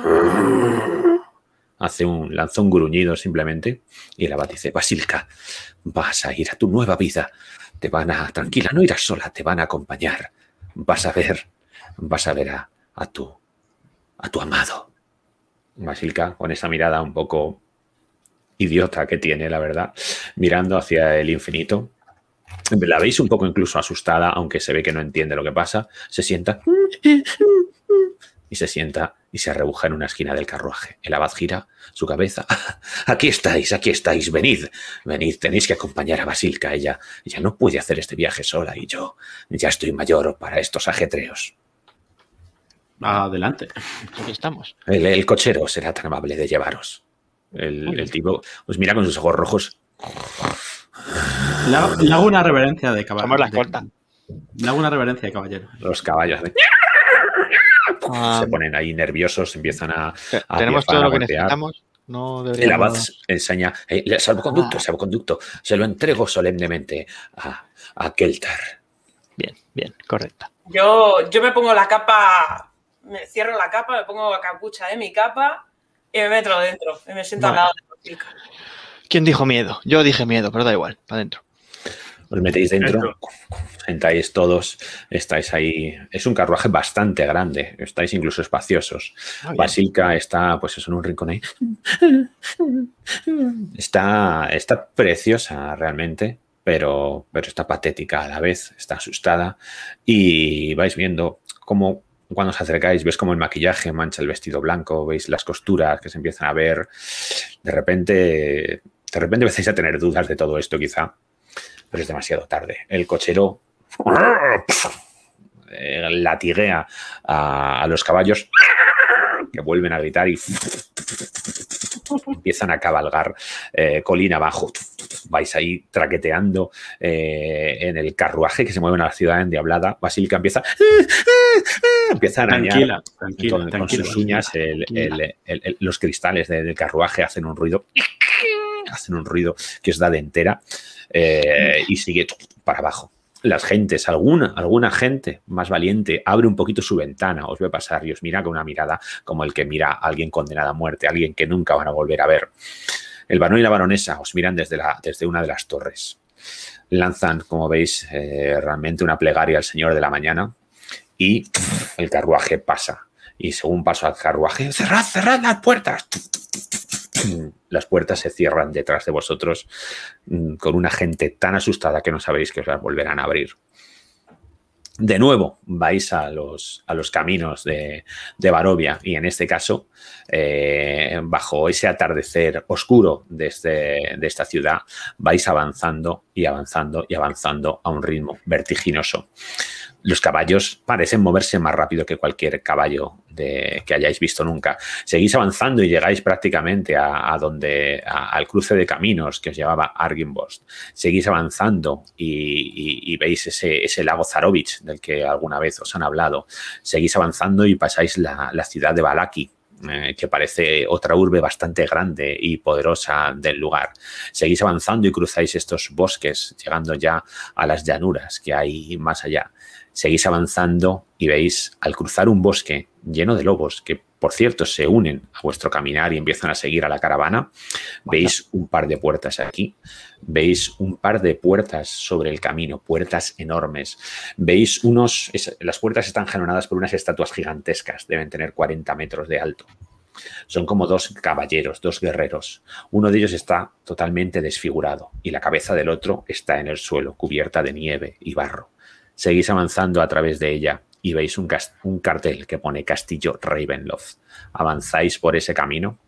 Hace un, lanza un gruñido simplemente y el abad dice: Basilka, vas a ir a tu nueva vida. Te van a, tranquila, no irás sola, te van a acompañar. Vas a ver, vas a ver a, a tu, a tu amado. Basilka, con esa mirada un poco idiota que tiene, la verdad, mirando hacia el infinito. La veis un poco incluso asustada, aunque se ve que no entiende lo que pasa. Se sienta y se sienta y se arrebuja en una esquina del carruaje. El abad gira su cabeza. Aquí estáis, aquí estáis, venid, venid, tenéis que acompañar a Basilka. Ella, ella no puede hacer este viaje sola y yo ya estoy mayor para estos ajetreos. Adelante. Aquí estamos. El, el cochero será tan amable de llevaros. El, el tipo os mira con sus ojos rojos. Le hago, le hago una reverencia de caballero. Somos la escolta. Le hago una reverencia de caballero. Los caballos de... Ah, se ponen ahí nerviosos, empiezan a, a tenemos piafar, todo a lo que golpear. necesitamos. No El abad deberíamos... enseña eh, el salvoconducto, el salvoconducto. Se lo entrego solemnemente a, a Keltar. Bien, bien, correcto. Yo, yo me pongo la capa, me cierro la capa, me pongo la capucha de mi capa y me meto dentro. Y me siento Vale. al lado de Basilka. ¿Quién dijo miedo? Yo dije miedo, pero da igual, para adentro. Os metéis dentro, Dentro. sentáis todos, estáis ahí. Es un carruaje bastante grande, estáis incluso espaciosos. Ah, bien. Basilka está, pues eso, en un rincón ahí. Está, está preciosa realmente, pero, pero está patética a la vez, está asustada. Y vais viendo cómo cuando os acercáis, ves cómo el maquillaje mancha el vestido blanco, veis las costuras que se empiezan a ver. De repente, de repente empezáis a tener dudas de todo esto quizá. Pero es demasiado tarde. El cochero eh, latiguea a, a los caballos que vuelven a gritar y empiezan a cabalgar eh, colina abajo. Vais ahí traqueteando eh, en el carruaje que se mueve en la ciudad endiablada. Basilka empieza, empieza a arañar Tranquila, tranquila, con, con tranquila. sus uñas. El, el, el, el, los cristales de, del carruaje hacen un ruido. Hacen un ruido que os da de entera. Eh, y sigue para abajo. Las gentes, alguna, alguna gente más valiente abre un poquito su ventana, os ve pasar y os mira con una mirada como el que mira a alguien condenado a muerte, a alguien que nunca van a volver a ver. El varón y la baronesa os miran desde, la, desde una de las torres. Lanzan, como veis, eh, realmente una plegaria al Señor de la Mañana y pff, el carruaje pasa. Y según paso al carruaje, ¡cerrad, cerrad las puertas! Las puertas se cierran detrás de vosotros con una gente tan asustada que no sabéis que os las volverán a abrir. De nuevo vais a los, a los caminos de, de Barovia y en este caso, eh, bajo ese atardecer oscuro de, este, de esta ciudad, vais avanzando y avanzando y avanzando a un ritmo vertiginoso. Los caballos parecen moverse más rápido que cualquier caballo de, que hayáis visto nunca. Seguís avanzando y llegáis prácticamente a, a donde, a, al cruce de caminos que os llevaba Argynvost. Seguís avanzando y, y, y veis ese, ese lago Zarovich del que alguna vez os han hablado. Seguís avanzando y pasáis la, la ciudad de Vallaki, Eh, que parece otra urbe bastante grande y poderosa del lugar. Seguís avanzando y cruzáis estos bosques, llegando ya a las llanuras que hay más allá. Seguís avanzando y veis, al cruzar un bosque lleno de lobos, que por cierto se unen a vuestro caminar y empiezan a seguir a la caravana, veis un par de puertas aquí, veis un par de puertas sobre el camino, puertas enormes. Veis unos, es, las puertas están jalonadas por unas estatuas gigantescas, deben tener cuarenta metros de alto. Son como dos caballeros, dos guerreros. Uno de ellos está totalmente desfigurado y la cabeza del otro está en el suelo, cubierta de nieve y barro. Seguís avanzando a través de ella y veis un, un cartel que pone Castillo Ravenloft. Avanzáis por ese camino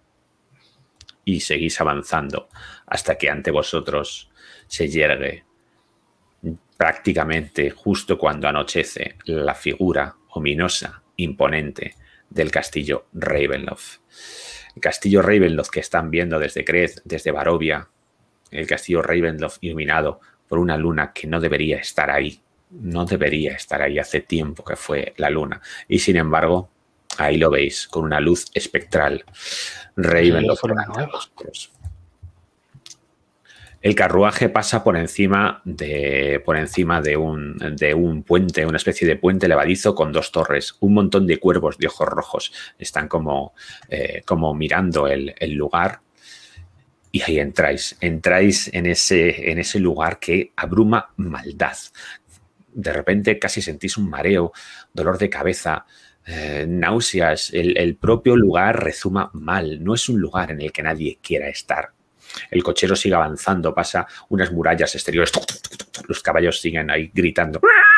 y seguís avanzando hasta que ante vosotros se yergue prácticamente justo cuando anochece, la figura ominosa, imponente del castillo Ravenloft. El castillo Ravenloft que están viendo desde Krez, desde Barovia, el castillo Ravenloft iluminado por una luna que no debería estar ahí, no debería estar ahí, hace tiempo que fue la luna, y sin embargo, ahí lo veis, con una luz espectral. Ravenloft. El carruaje pasa por encima de, por encima de un, de un puente, una especie de puente levadizo con dos torres. Un montón de cuervos de ojos rojos están como, eh, como mirando el, el lugar. Y ahí entráis. Entráis en ese, en ese lugar que abruma maldad. De repente casi sentís un mareo, dolor de cabeza, eh, náuseas. El, el propio lugar rezuma mal. No es un lugar en el que nadie quiera estar. El cochero sigue avanzando, pasa unas murallas exteriores. Los caballos siguen ahí gritando.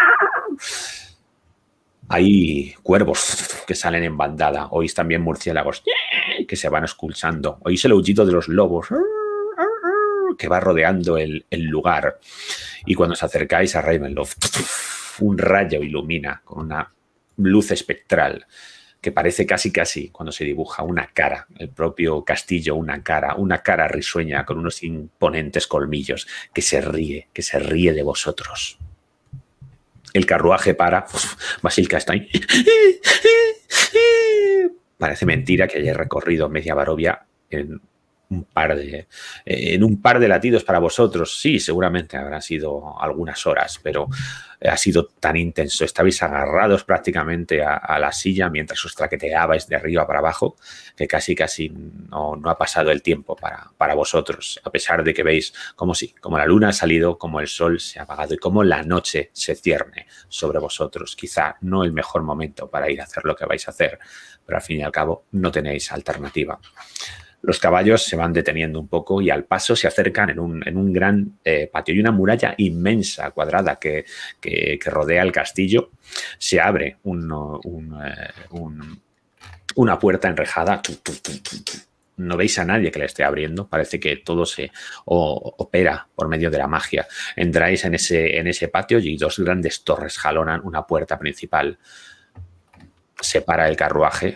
Hay cuervos que salen en bandada. Oís también murciélagos que se van expulsando. Oís el aullido de los lobos que va rodeando el, el lugar. Y cuando os acercáis a Ravenloft, un rayo ilumina con una luz espectral que parece casi casi cuando se dibuja una cara, el propio castillo, una cara, una cara risueña con unos imponentes colmillos que se ríe, que se ríe de vosotros. El carruaje para, Basilka está ahí. Parece mentira que haya recorrido media Barovia en un par de en un par de latidos para vosotros. Sí, seguramente habrán sido algunas horas, pero ha sido tan intenso. Estabais agarrados prácticamente a, a la silla mientras os traqueteabais de arriba para abajo, que casi casi no, no ha pasado el tiempo para, para vosotros, a pesar de que veis como sí, como la luna ha salido, como el sol se ha apagado y como la noche se cierne sobre vosotros. Quizá no el mejor momento para ir a hacer lo que vais a hacer, pero al fin y al cabo no tenéis alternativa. Los caballos se van deteniendo un poco y al paso se acercan en un, en un gran eh, patio. Y una muralla inmensa, cuadrada, que, que, que rodea el castillo. Se abre un, un, eh, un, una puerta enrejada. No veis a nadie que la esté abriendo. Parece que todo se o, opera por medio de la magia. Entráis en ese, en ese patio y dos grandes torres jalonan una puerta principal. Se para el carruaje.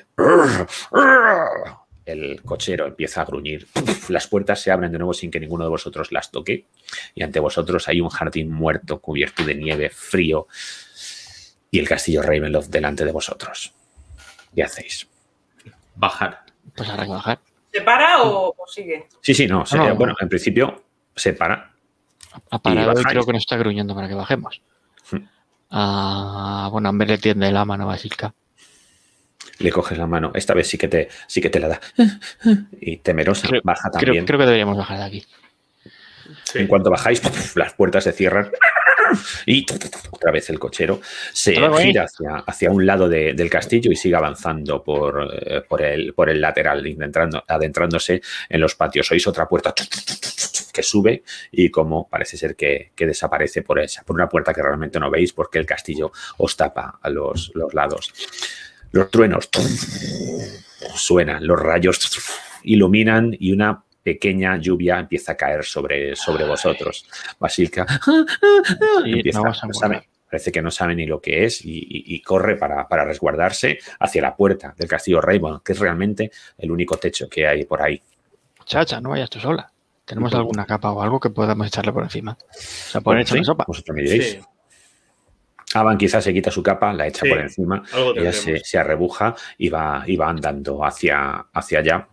El cochero empieza a gruñir. Las puertas se abren de nuevo sin que ninguno de vosotros las toque. Y ante vosotros hay un jardín muerto, cubierto de nieve, frío. Y el castillo Ravenloft delante de vosotros. ¿Qué hacéis? Bajar. Pues habrá que bajar. ¿Se para o, o sigue? Sí, sí, no. Se, no, no. Bueno, en principio se para. Ha parado y, y creo que nos está gruñendo para que bajemos. Hmm. Ah, bueno, Amber le tiende la mano a Basilka. Le coges la mano. Esta vez sí que te, sí que te la da. Y temerosa, creo, baja también. Creo, creo que deberíamos bajar de aquí. Sí. En cuanto bajáis, las puertas se cierran. Y otra vez el cochero se gira hacia, hacia un lado de, del castillo y sigue avanzando por, eh, por, el, por el lateral, intentando, adentrándose en los patios. Oís otra puerta que sube y como parece ser que, que desaparece por esa, por una puerta que realmente no veis porque el castillo os tapa a los, los lados. Los truenos suenan, los rayos iluminan y una pequeña lluvia empieza a caer sobre, sobre vosotros. Basilka sí, empieza, no no sabe, parece que no sabe ni lo que es y, y, y corre para, para resguardarse hacia la puerta del castillo Ravenloft, que es realmente el único techo que hay por ahí. Chacha, no vayas tú sola. ¿Tenemos uh-huh. alguna capa o algo que podamos echarle por encima? O sea, poder echar la sopa. Vosotros me diréis. Sí. Avan quizás se quita su capa, la echa sí, por encima, ella se, se arrebuja y va, y va andando hacia, hacia allá.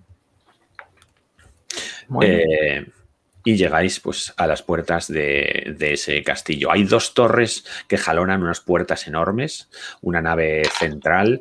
Eh, y llegáis pues a las puertas de, de ese castillo. Hay dos torres que jalonan unas puertas enormes, una nave central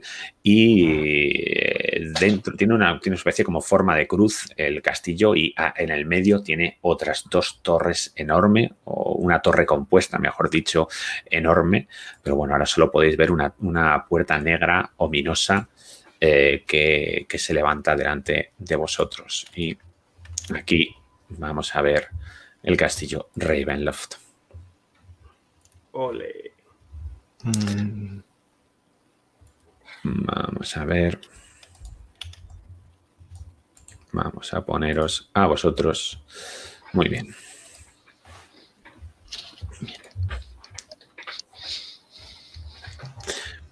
y dentro tiene una, tiene una especie como forma de cruz el castillo y en el medio tiene otras dos torres enormes, o una torre compuesta, mejor dicho, enorme. Pero bueno, ahora solo podéis ver una, una puerta negra ominosa eh, que, que se levanta delante de vosotros. Y aquí vamos a ver el castillo Ravenloft. Ole. Mm. Vamos a ver. Vamos a poneros a vosotros. Muy bien.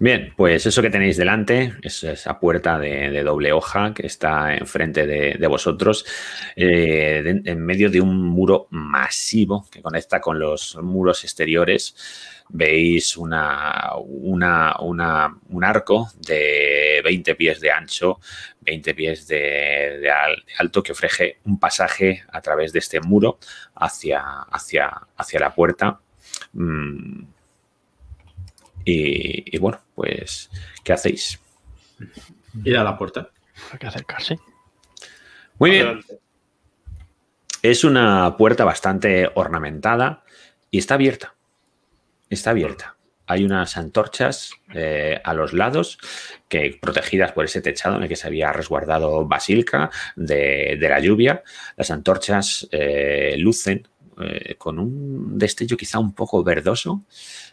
Bien, pues eso que tenéis delante es esa puerta de, de doble hoja que está enfrente de, de vosotros, eh, de, en medio de un muro masivo que conecta con los muros exteriores. Veis una, una, una, un arco de veinte pies de ancho, veinte pies de, de, al, de alto, que ofrece un pasaje a través de este muro hacia, hacia, hacia la puerta. Mm. Y, y bueno, pues, ¿qué hacéis? Ir a la puerta. Hay que acercarse. Muy bien. Adelante. Es una puerta bastante ornamentada y está abierta. Está abierta. Hay unas antorchas eh, a los lados que, protegidas por ese techado en el que se había resguardado Basilka de, de la lluvia. Las antorchas eh, lucen eh, con un destello quizá un poco verdoso.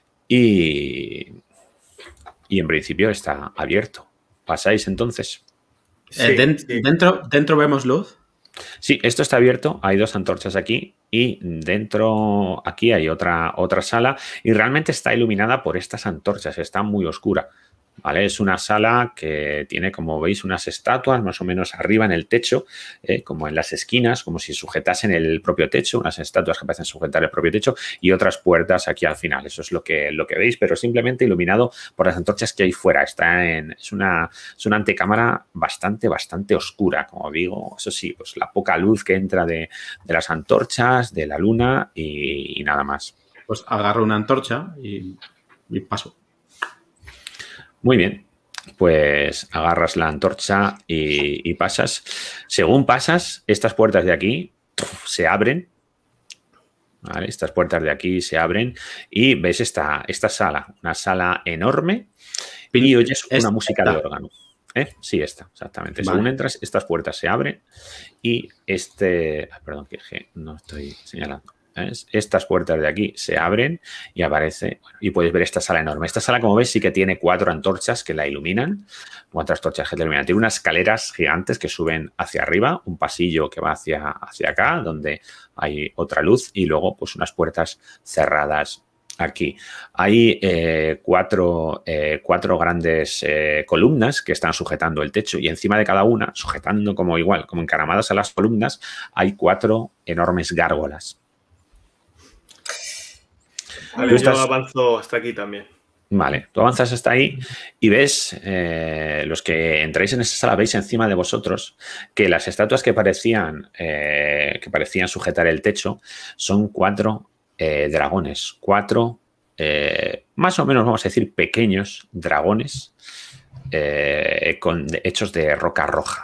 Y, y en principio está abierto. ¿Pasáis entonces? Sí, Eh, den- sí. dentro, ¿Dentro vemos luz? Sí, esto está abierto. Hay dos antorchas aquí y dentro aquí hay otra, otra sala y realmente está iluminada por estas antorchas. Está muy oscura. ¿Vale? Es una sala que tiene, como veis, unas estatuas más o menos arriba en el techo, eh, como en las esquinas, como si sujetasen el propio techo, unas estatuas que parecen sujetar el propio techo y otras puertas aquí al final. Eso es lo que, lo que veis, pero simplemente iluminado por las antorchas que hay fuera. Está en, es, una, es una antecámara bastante, bastante oscura, como digo. Eso sí, pues la poca luz que entra de, de las antorchas, de la luna y, y nada más. Pues agarro una antorcha y, y paso. Muy bien, pues agarras la antorcha y, y pasas. Según pasas, estas puertas de aquí ¡puf!, se abren. ¿Vale? Estas puertas de aquí se abren y ves esta, esta sala, una sala enorme y oyes una Esta. música de órgano. ¿Eh? Sí, esta, exactamente. Vale. Según entras, estas puertas se abren y este... ah, perdón, que que no estoy señalando. ¿Ves? Estas puertas de aquí se abren y aparece, bueno, y puedes ver esta sala enorme. Esta sala, como ves, sí que tiene cuatro antorchas que la iluminan, cuatro antorchas que la iluminan. Tiene unas escaleras gigantes que suben hacia arriba, un pasillo que va hacia, hacia acá, donde hay otra luz, y luego pues unas puertas cerradas aquí. Hay eh, cuatro, eh, cuatro grandes eh, columnas que están sujetando el techo y encima de cada una, sujetando como igual, como encaramadas a las columnas, hay cuatro enormes gárgolas. Vale, Tú yo estás- avanzo hasta aquí también. Vale, tú avanzas hasta ahí y ves, eh, los que entráis en esa sala, veis encima de vosotros que las estatuas que parecían, eh, que parecían sujetar el techo son cuatro eh, dragones, cuatro, eh, más o menos, vamos a decir, pequeños dragones eh, con, hechos de roca roja.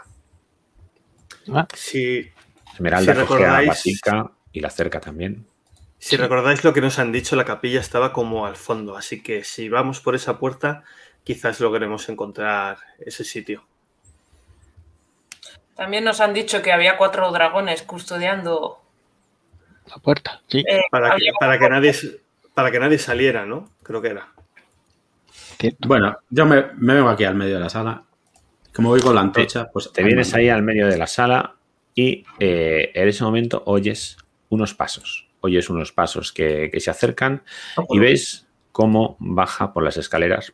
Si, Esmeralda Si coge a recordáis- Basilka y la cerca también. si recordáis lo que nos han dicho, la capilla estaba como al fondo, así que si vamos por esa puerta, quizás logremos encontrar ese sitio. También nos han dicho que había cuatro dragones custodiando. La puerta, sí. eh, Para que, había- para que nadie para que nadie saliera, ¿no? Creo que era. Cierto. Bueno, yo me, me vengo aquí al medio de la sala. Como voy con la antorcha, pues... Te vienes ahí al medio de la sala y eh, en ese momento oyes unos pasos. Oyes unos pasos que, que se acercan y ves cómo baja por las escaleras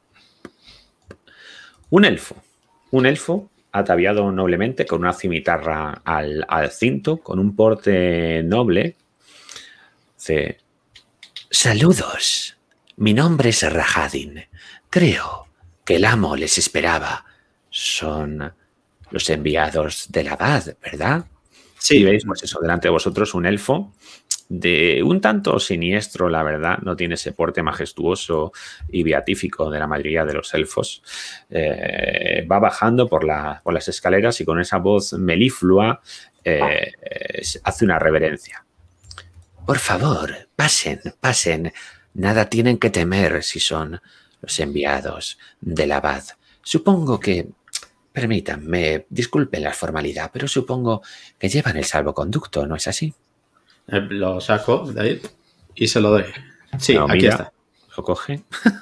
un elfo. Un elfo ataviado noblemente con una cimitarra al, al cinto, con un porte noble. Dice: saludos. Mi nombre es Rahadin. Creo que el amo les esperaba. Son los enviados del abad, ¿verdad? Sí, Y veis, pues eso, delante de vosotros un elfo de un tanto siniestro, la verdad. No tiene ese porte majestuoso y beatífico de la mayoría de los elfos. Eh, va bajando por, la, por las escaleras y con esa voz meliflua eh, eh, hace una reverencia. Por favor, pasen, pasen. Nada tienen que temer si son los enviados del abad. Supongo que... Permítanme, disculpen la formalidad, pero supongo que llevan el salvoconducto, ¿no es así? eh, lo saco de ahí y se lo doy. Sí, No, aquí mira, está. Lo coge.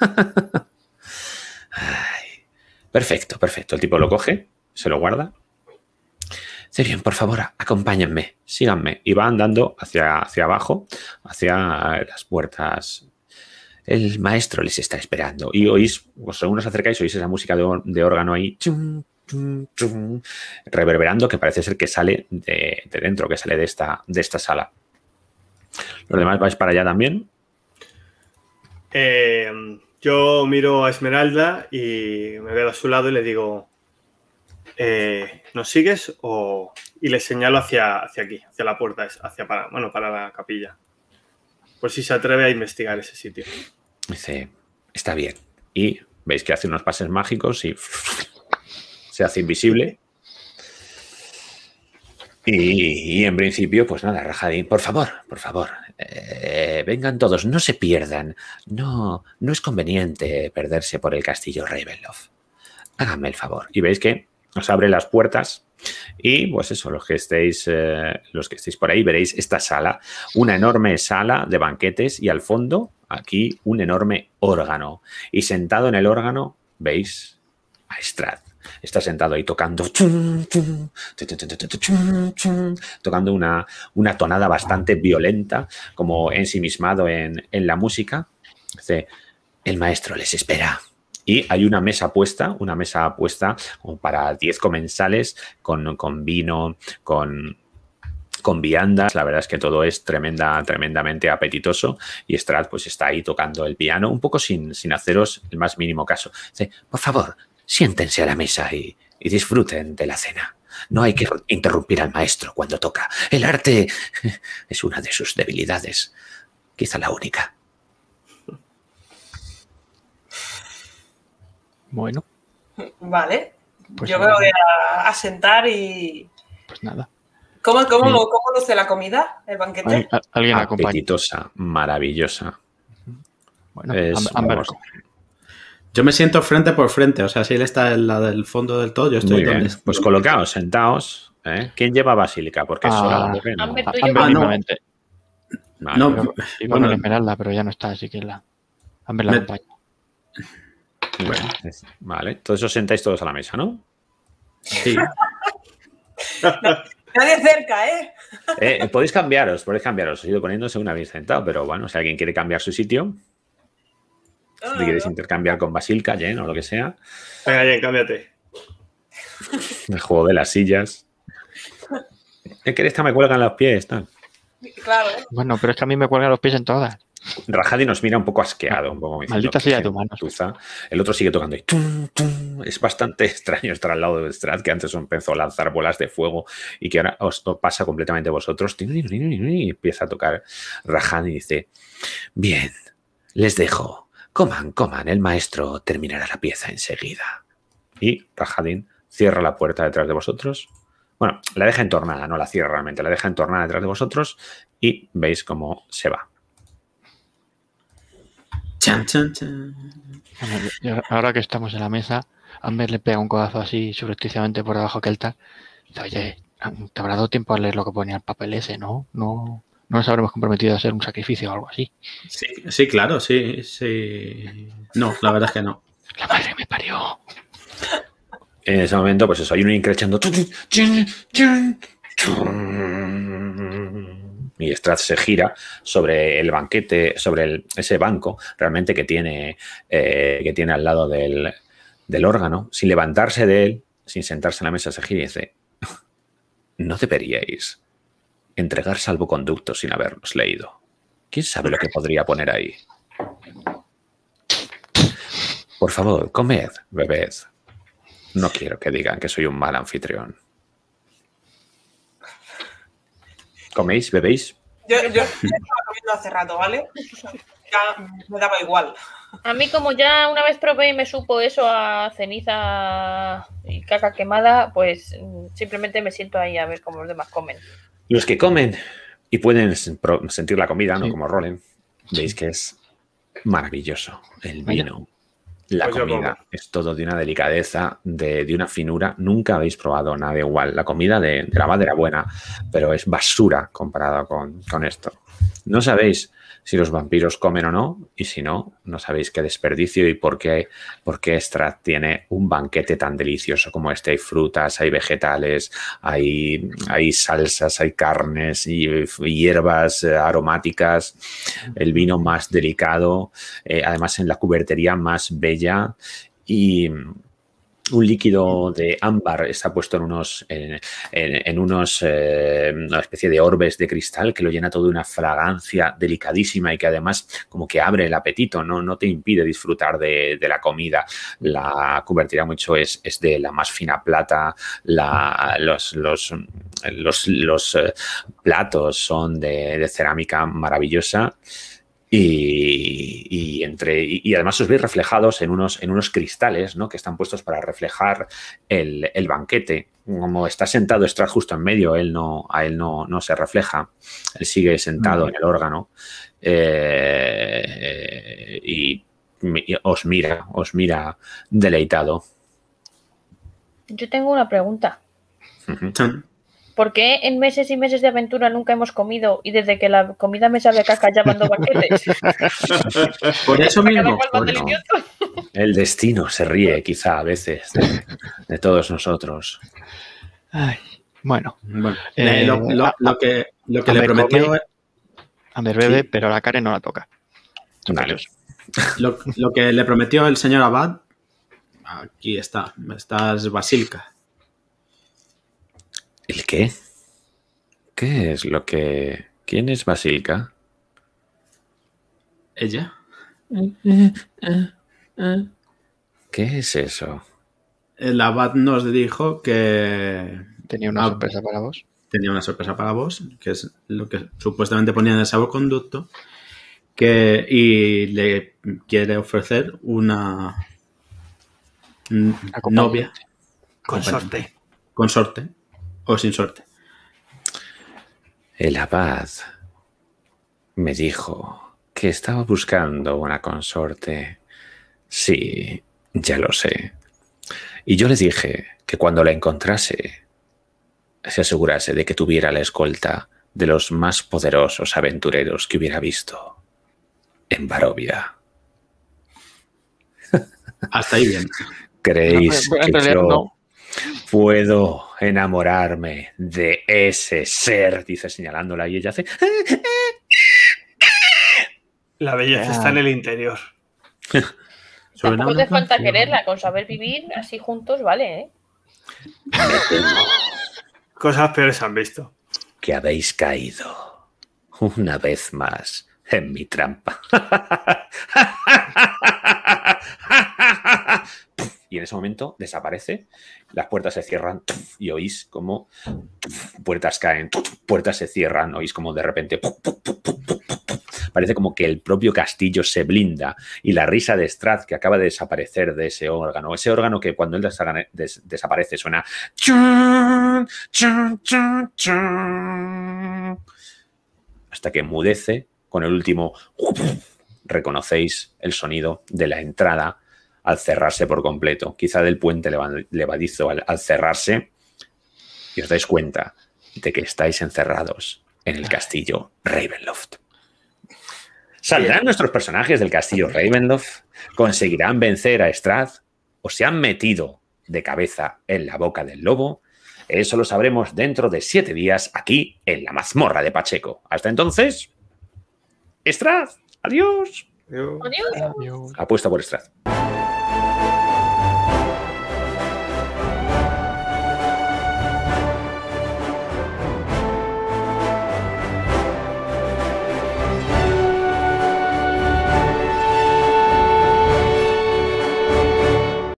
Ay, perfecto, perfecto. El tipo lo coge, se lo guarda. Dice: bien, por favor, acompáñenme, síganme. Y va andando hacia, hacia abajo, hacia las puertas. el maestro les está esperando. Y oís, según os acercáis, oís esa música de, de órgano ahí, chum, chum, chum, reverberando, que parece ser que sale de, de dentro, que sale de esta, de esta sala. ¿Los demás vais para allá también? Eh, yo miro a Esmeralda y me veo a su lado y le digo, eh, ¿nos sigues? O... Y le señalo hacia, hacia aquí, hacia la puerta, hacia para, bueno, para la capilla. Por si se atreve a investigar ese sitio. Dice, está bien. Y veis que hace unos pases mágicos y se hace invisible. Y, y en principio, pues nada, Rajadin, por favor, por favor, eh, vengan todos, no se pierdan. No, no es conveniente perderse por el castillo Ravenloft. Háganme el favor. Y veis que os abre las puertas y, pues eso, los que estéis, eh, los que estéis por ahí, veréis esta sala, una enorme sala de banquetes y al fondo, aquí, un enorme órgano. Y sentado en el órgano, veis a Strahd. Está sentado ahí tocando, tocando una, una tonada bastante violenta, como ensimismado en, en la música. Dice, el maestro les espera. Y hay una mesa puesta, una mesa puesta como para diez comensales con, con vino, con, con viandas. La verdad es que todo es tremenda, tremendamente apetitoso. Y Strahd pues está ahí tocando el piano, un poco sin, sin haceros el más mínimo caso. Dice, por favor, siéntense a la mesa y, y disfruten de la cena. No hay que interrumpir al maestro cuando toca. El arte es una de sus debilidades, quizá la única. Bueno. Vale. Pues yo me voy a, a sentar y... Pues nada. ¿Cómo, cómo, Sí. ¿Cómo luce la comida, el banquete? ¿Al- ¿Alguien acompaña? Apetitosa, maravillosa. Bueno, Es, Am- Amber, vamos, Yo me siento frente por frente, o sea, si él está en la del fondo del todo, yo estoy muy donde bien. estoy. Pues colocaos, sentaos. ¿eh? ¿Quién lleva basílica? Porque es Ah, hora de beber, ¿no? Amber, tú y Amber yo. Ah, no. mismamente. Vale. No, Pero iba bueno, con Esmeralda, pero ya no está, así que la Amber la Me- acompaña. Bueno, es- vale. Entonces os sentáis todos a la mesa, ¿no? sí. Nadie cerca, ¿eh? Eh, podéis cambiaros, podéis cambiaros. Os he ido poniendo según habéis sentado, pero bueno, si alguien quiere cambiar su sitio, si queréis intercambiar con Basilka, Jen o lo que sea, Venga, Jen, cámbiate. el juego de las sillas. Es que esta me cuelgan los pies, tal. Claro. Bueno, pero es que a mí me cuelgan los pies en todas. Rajadi nos mira un poco asqueado, un poco diciendo, Maldita "¿Qué sea de gente humanos". gentuza?". El otro sigue tocando y tum, tum. Es bastante extraño estar al lado de Strahd, que antes empezó a lanzar bolas de fuego y que ahora os pasa completamente a vosotros. Y empieza a tocar Rajadi y dice, bien, les dejo. Coman, coman, el maestro terminará la pieza enseguida. Y Rajadin cierra la puerta detrás de vosotros. Bueno, la deja entornada, no la cierra realmente, la deja entornada detrás de vosotros y veis cómo se va. Chan, chan, chan. Bueno, y ahora- ahora que estamos en la mesa, Amber le pega un codazo así subrepticiamente por debajo que el tal. Dice, oye, te habrá dado tiempo a leer lo que ponía el papel ese, ¿no? No, no nos habremos comprometido a hacer un sacrificio o algo así. Sí, sí, claro, sí, sí. No, la verdad es que no. La madre que me parió. En ese momento, pues eso, hay un increchendo. Y Strahd se gira sobre el banquete, sobre el, ese banco realmente que tiene, eh, que tiene al lado del, del órgano, sin levantarse de él, sin sentarse en la mesa, se gira y dice, no deberíais entregar salvoconductos sin haberlos leído. ¿Quién sabe lo que podría poner ahí? Por favor, comed, bebed. No quiero que digan que soy un mal anfitrión. ¿Coméis? ¿Bebéis? Yo, yo, yo estaba comiendo hace rato, ¿vale? Ya me daba igual. A mí, como ya una vez probé y me supo eso a ceniza y caca quemada, pues mm, simplemente me siento ahí a ver cómo los demás comen. Los que comen y pueden pro- sentir la comida, ¿no? Sí. Como Rolen, veis que es maravilloso. El Vaya. vino, la Pues yo comida, como. es todo de una delicadeza, de, de una finura. Nunca habéis probado nada igual. La comida de, de la madre era buena, pero es basura comparada con, con esto. No sabéis si los vampiros comen o no, y si no, no sabéis qué desperdicio y por qué, por qué Strahd tiene un banquete tan delicioso como este. Hay frutas, hay vegetales, hay, hay salsas, hay carnes y, y hierbas eh, aromáticas, el vino más delicado, eh, además en la cubertería más bella, y un líquido de ámbar está puesto en unos, en, en, en unos eh, una especie de orbes de cristal que lo llena todo de una fragancia delicadísima y que además como que abre el apetito, no, no te impide disfrutar de, de la comida. La cubertería mucho es, es de la más fina plata, la, los, los, los, los eh, platos son de, de cerámica maravillosa. Y, y, entre, y, y además os veis reflejados en unos, en unos cristales, ¿no? Que están puestos para reflejar el, el banquete. Como está sentado Strahd justo en medio, él no, a él no, no se refleja. Él sigue sentado mm. en el órgano eh, y, y os mira, os mira deleitado. Yo tengo una pregunta. Uh-huh. ¿Por qué en meses y meses de aventura nunca hemos comido y desde que la comida me sabe a caca ya mando banquetes? Por eso mismo. Bueno, el destino se ríe quizá a veces de, de todos nosotros. Ay, bueno, bueno eh, lo, lo, lo que, lo que le prometió... Come, a ver, bebe, sí. Pero la Karen no la toca. Vale. Lo, lo que le prometió el señor Abad, aquí está, estás Basilka. ¿El qué? ¿Qué es lo que... ¿Quién es Basilka? ¿Ella? ¿Qué es eso? El abad nos dijo que... Tenía una ah, sorpresa para vos. Tenía una sorpresa para vos, que es lo que supuestamente ponía en el salvoconducto, que, y le quiere ofrecer una novia. Consorte. Consorte. O sin suerte. El abad me dijo que estaba buscando una consorte. Sí, ya lo sé. Y yo le dije que cuando la encontrase, se asegurase de que tuviera la escolta de los más poderosos aventureros que hubiera visto en Barovia. Hasta ahí bien. ¿Creéis no, que realidad, yo... no. puedo enamorarme de ese ser? Dice señalándola y ella hace... La belleza está en el interior. Tampoco hace falta quererla, con saber vivir así juntos, vale, ¿eh? Cosas peores han visto. Que habéis caído una vez más en mi trampa. Y en ese momento desaparece, las puertas se cierran y oís como puertas caen, puertas se cierran, oís como de repente parece como que el propio castillo se blinda y la risa de Strahd que acaba de desaparecer de ese órgano, ese órgano que cuando él des des desaparece suena hasta que enmudece con el último reconocéis el sonido de la entrada al cerrarse por completo, quizá del puente levadizo al, al cerrarse, y os dais cuenta de que estáis encerrados en el castillo Ravenloft. ¿Saldrán Bien. nuestros personajes del castillo Ravenloft? ¿Conseguirán vencer a Strahd? ¿O se han metido de cabeza en la boca del lobo? Eso lo sabremos dentro de siete días aquí en la mazmorra de Pacheco. Hasta entonces, Strahd, adiós. Adiós. Apuesta por Strahd.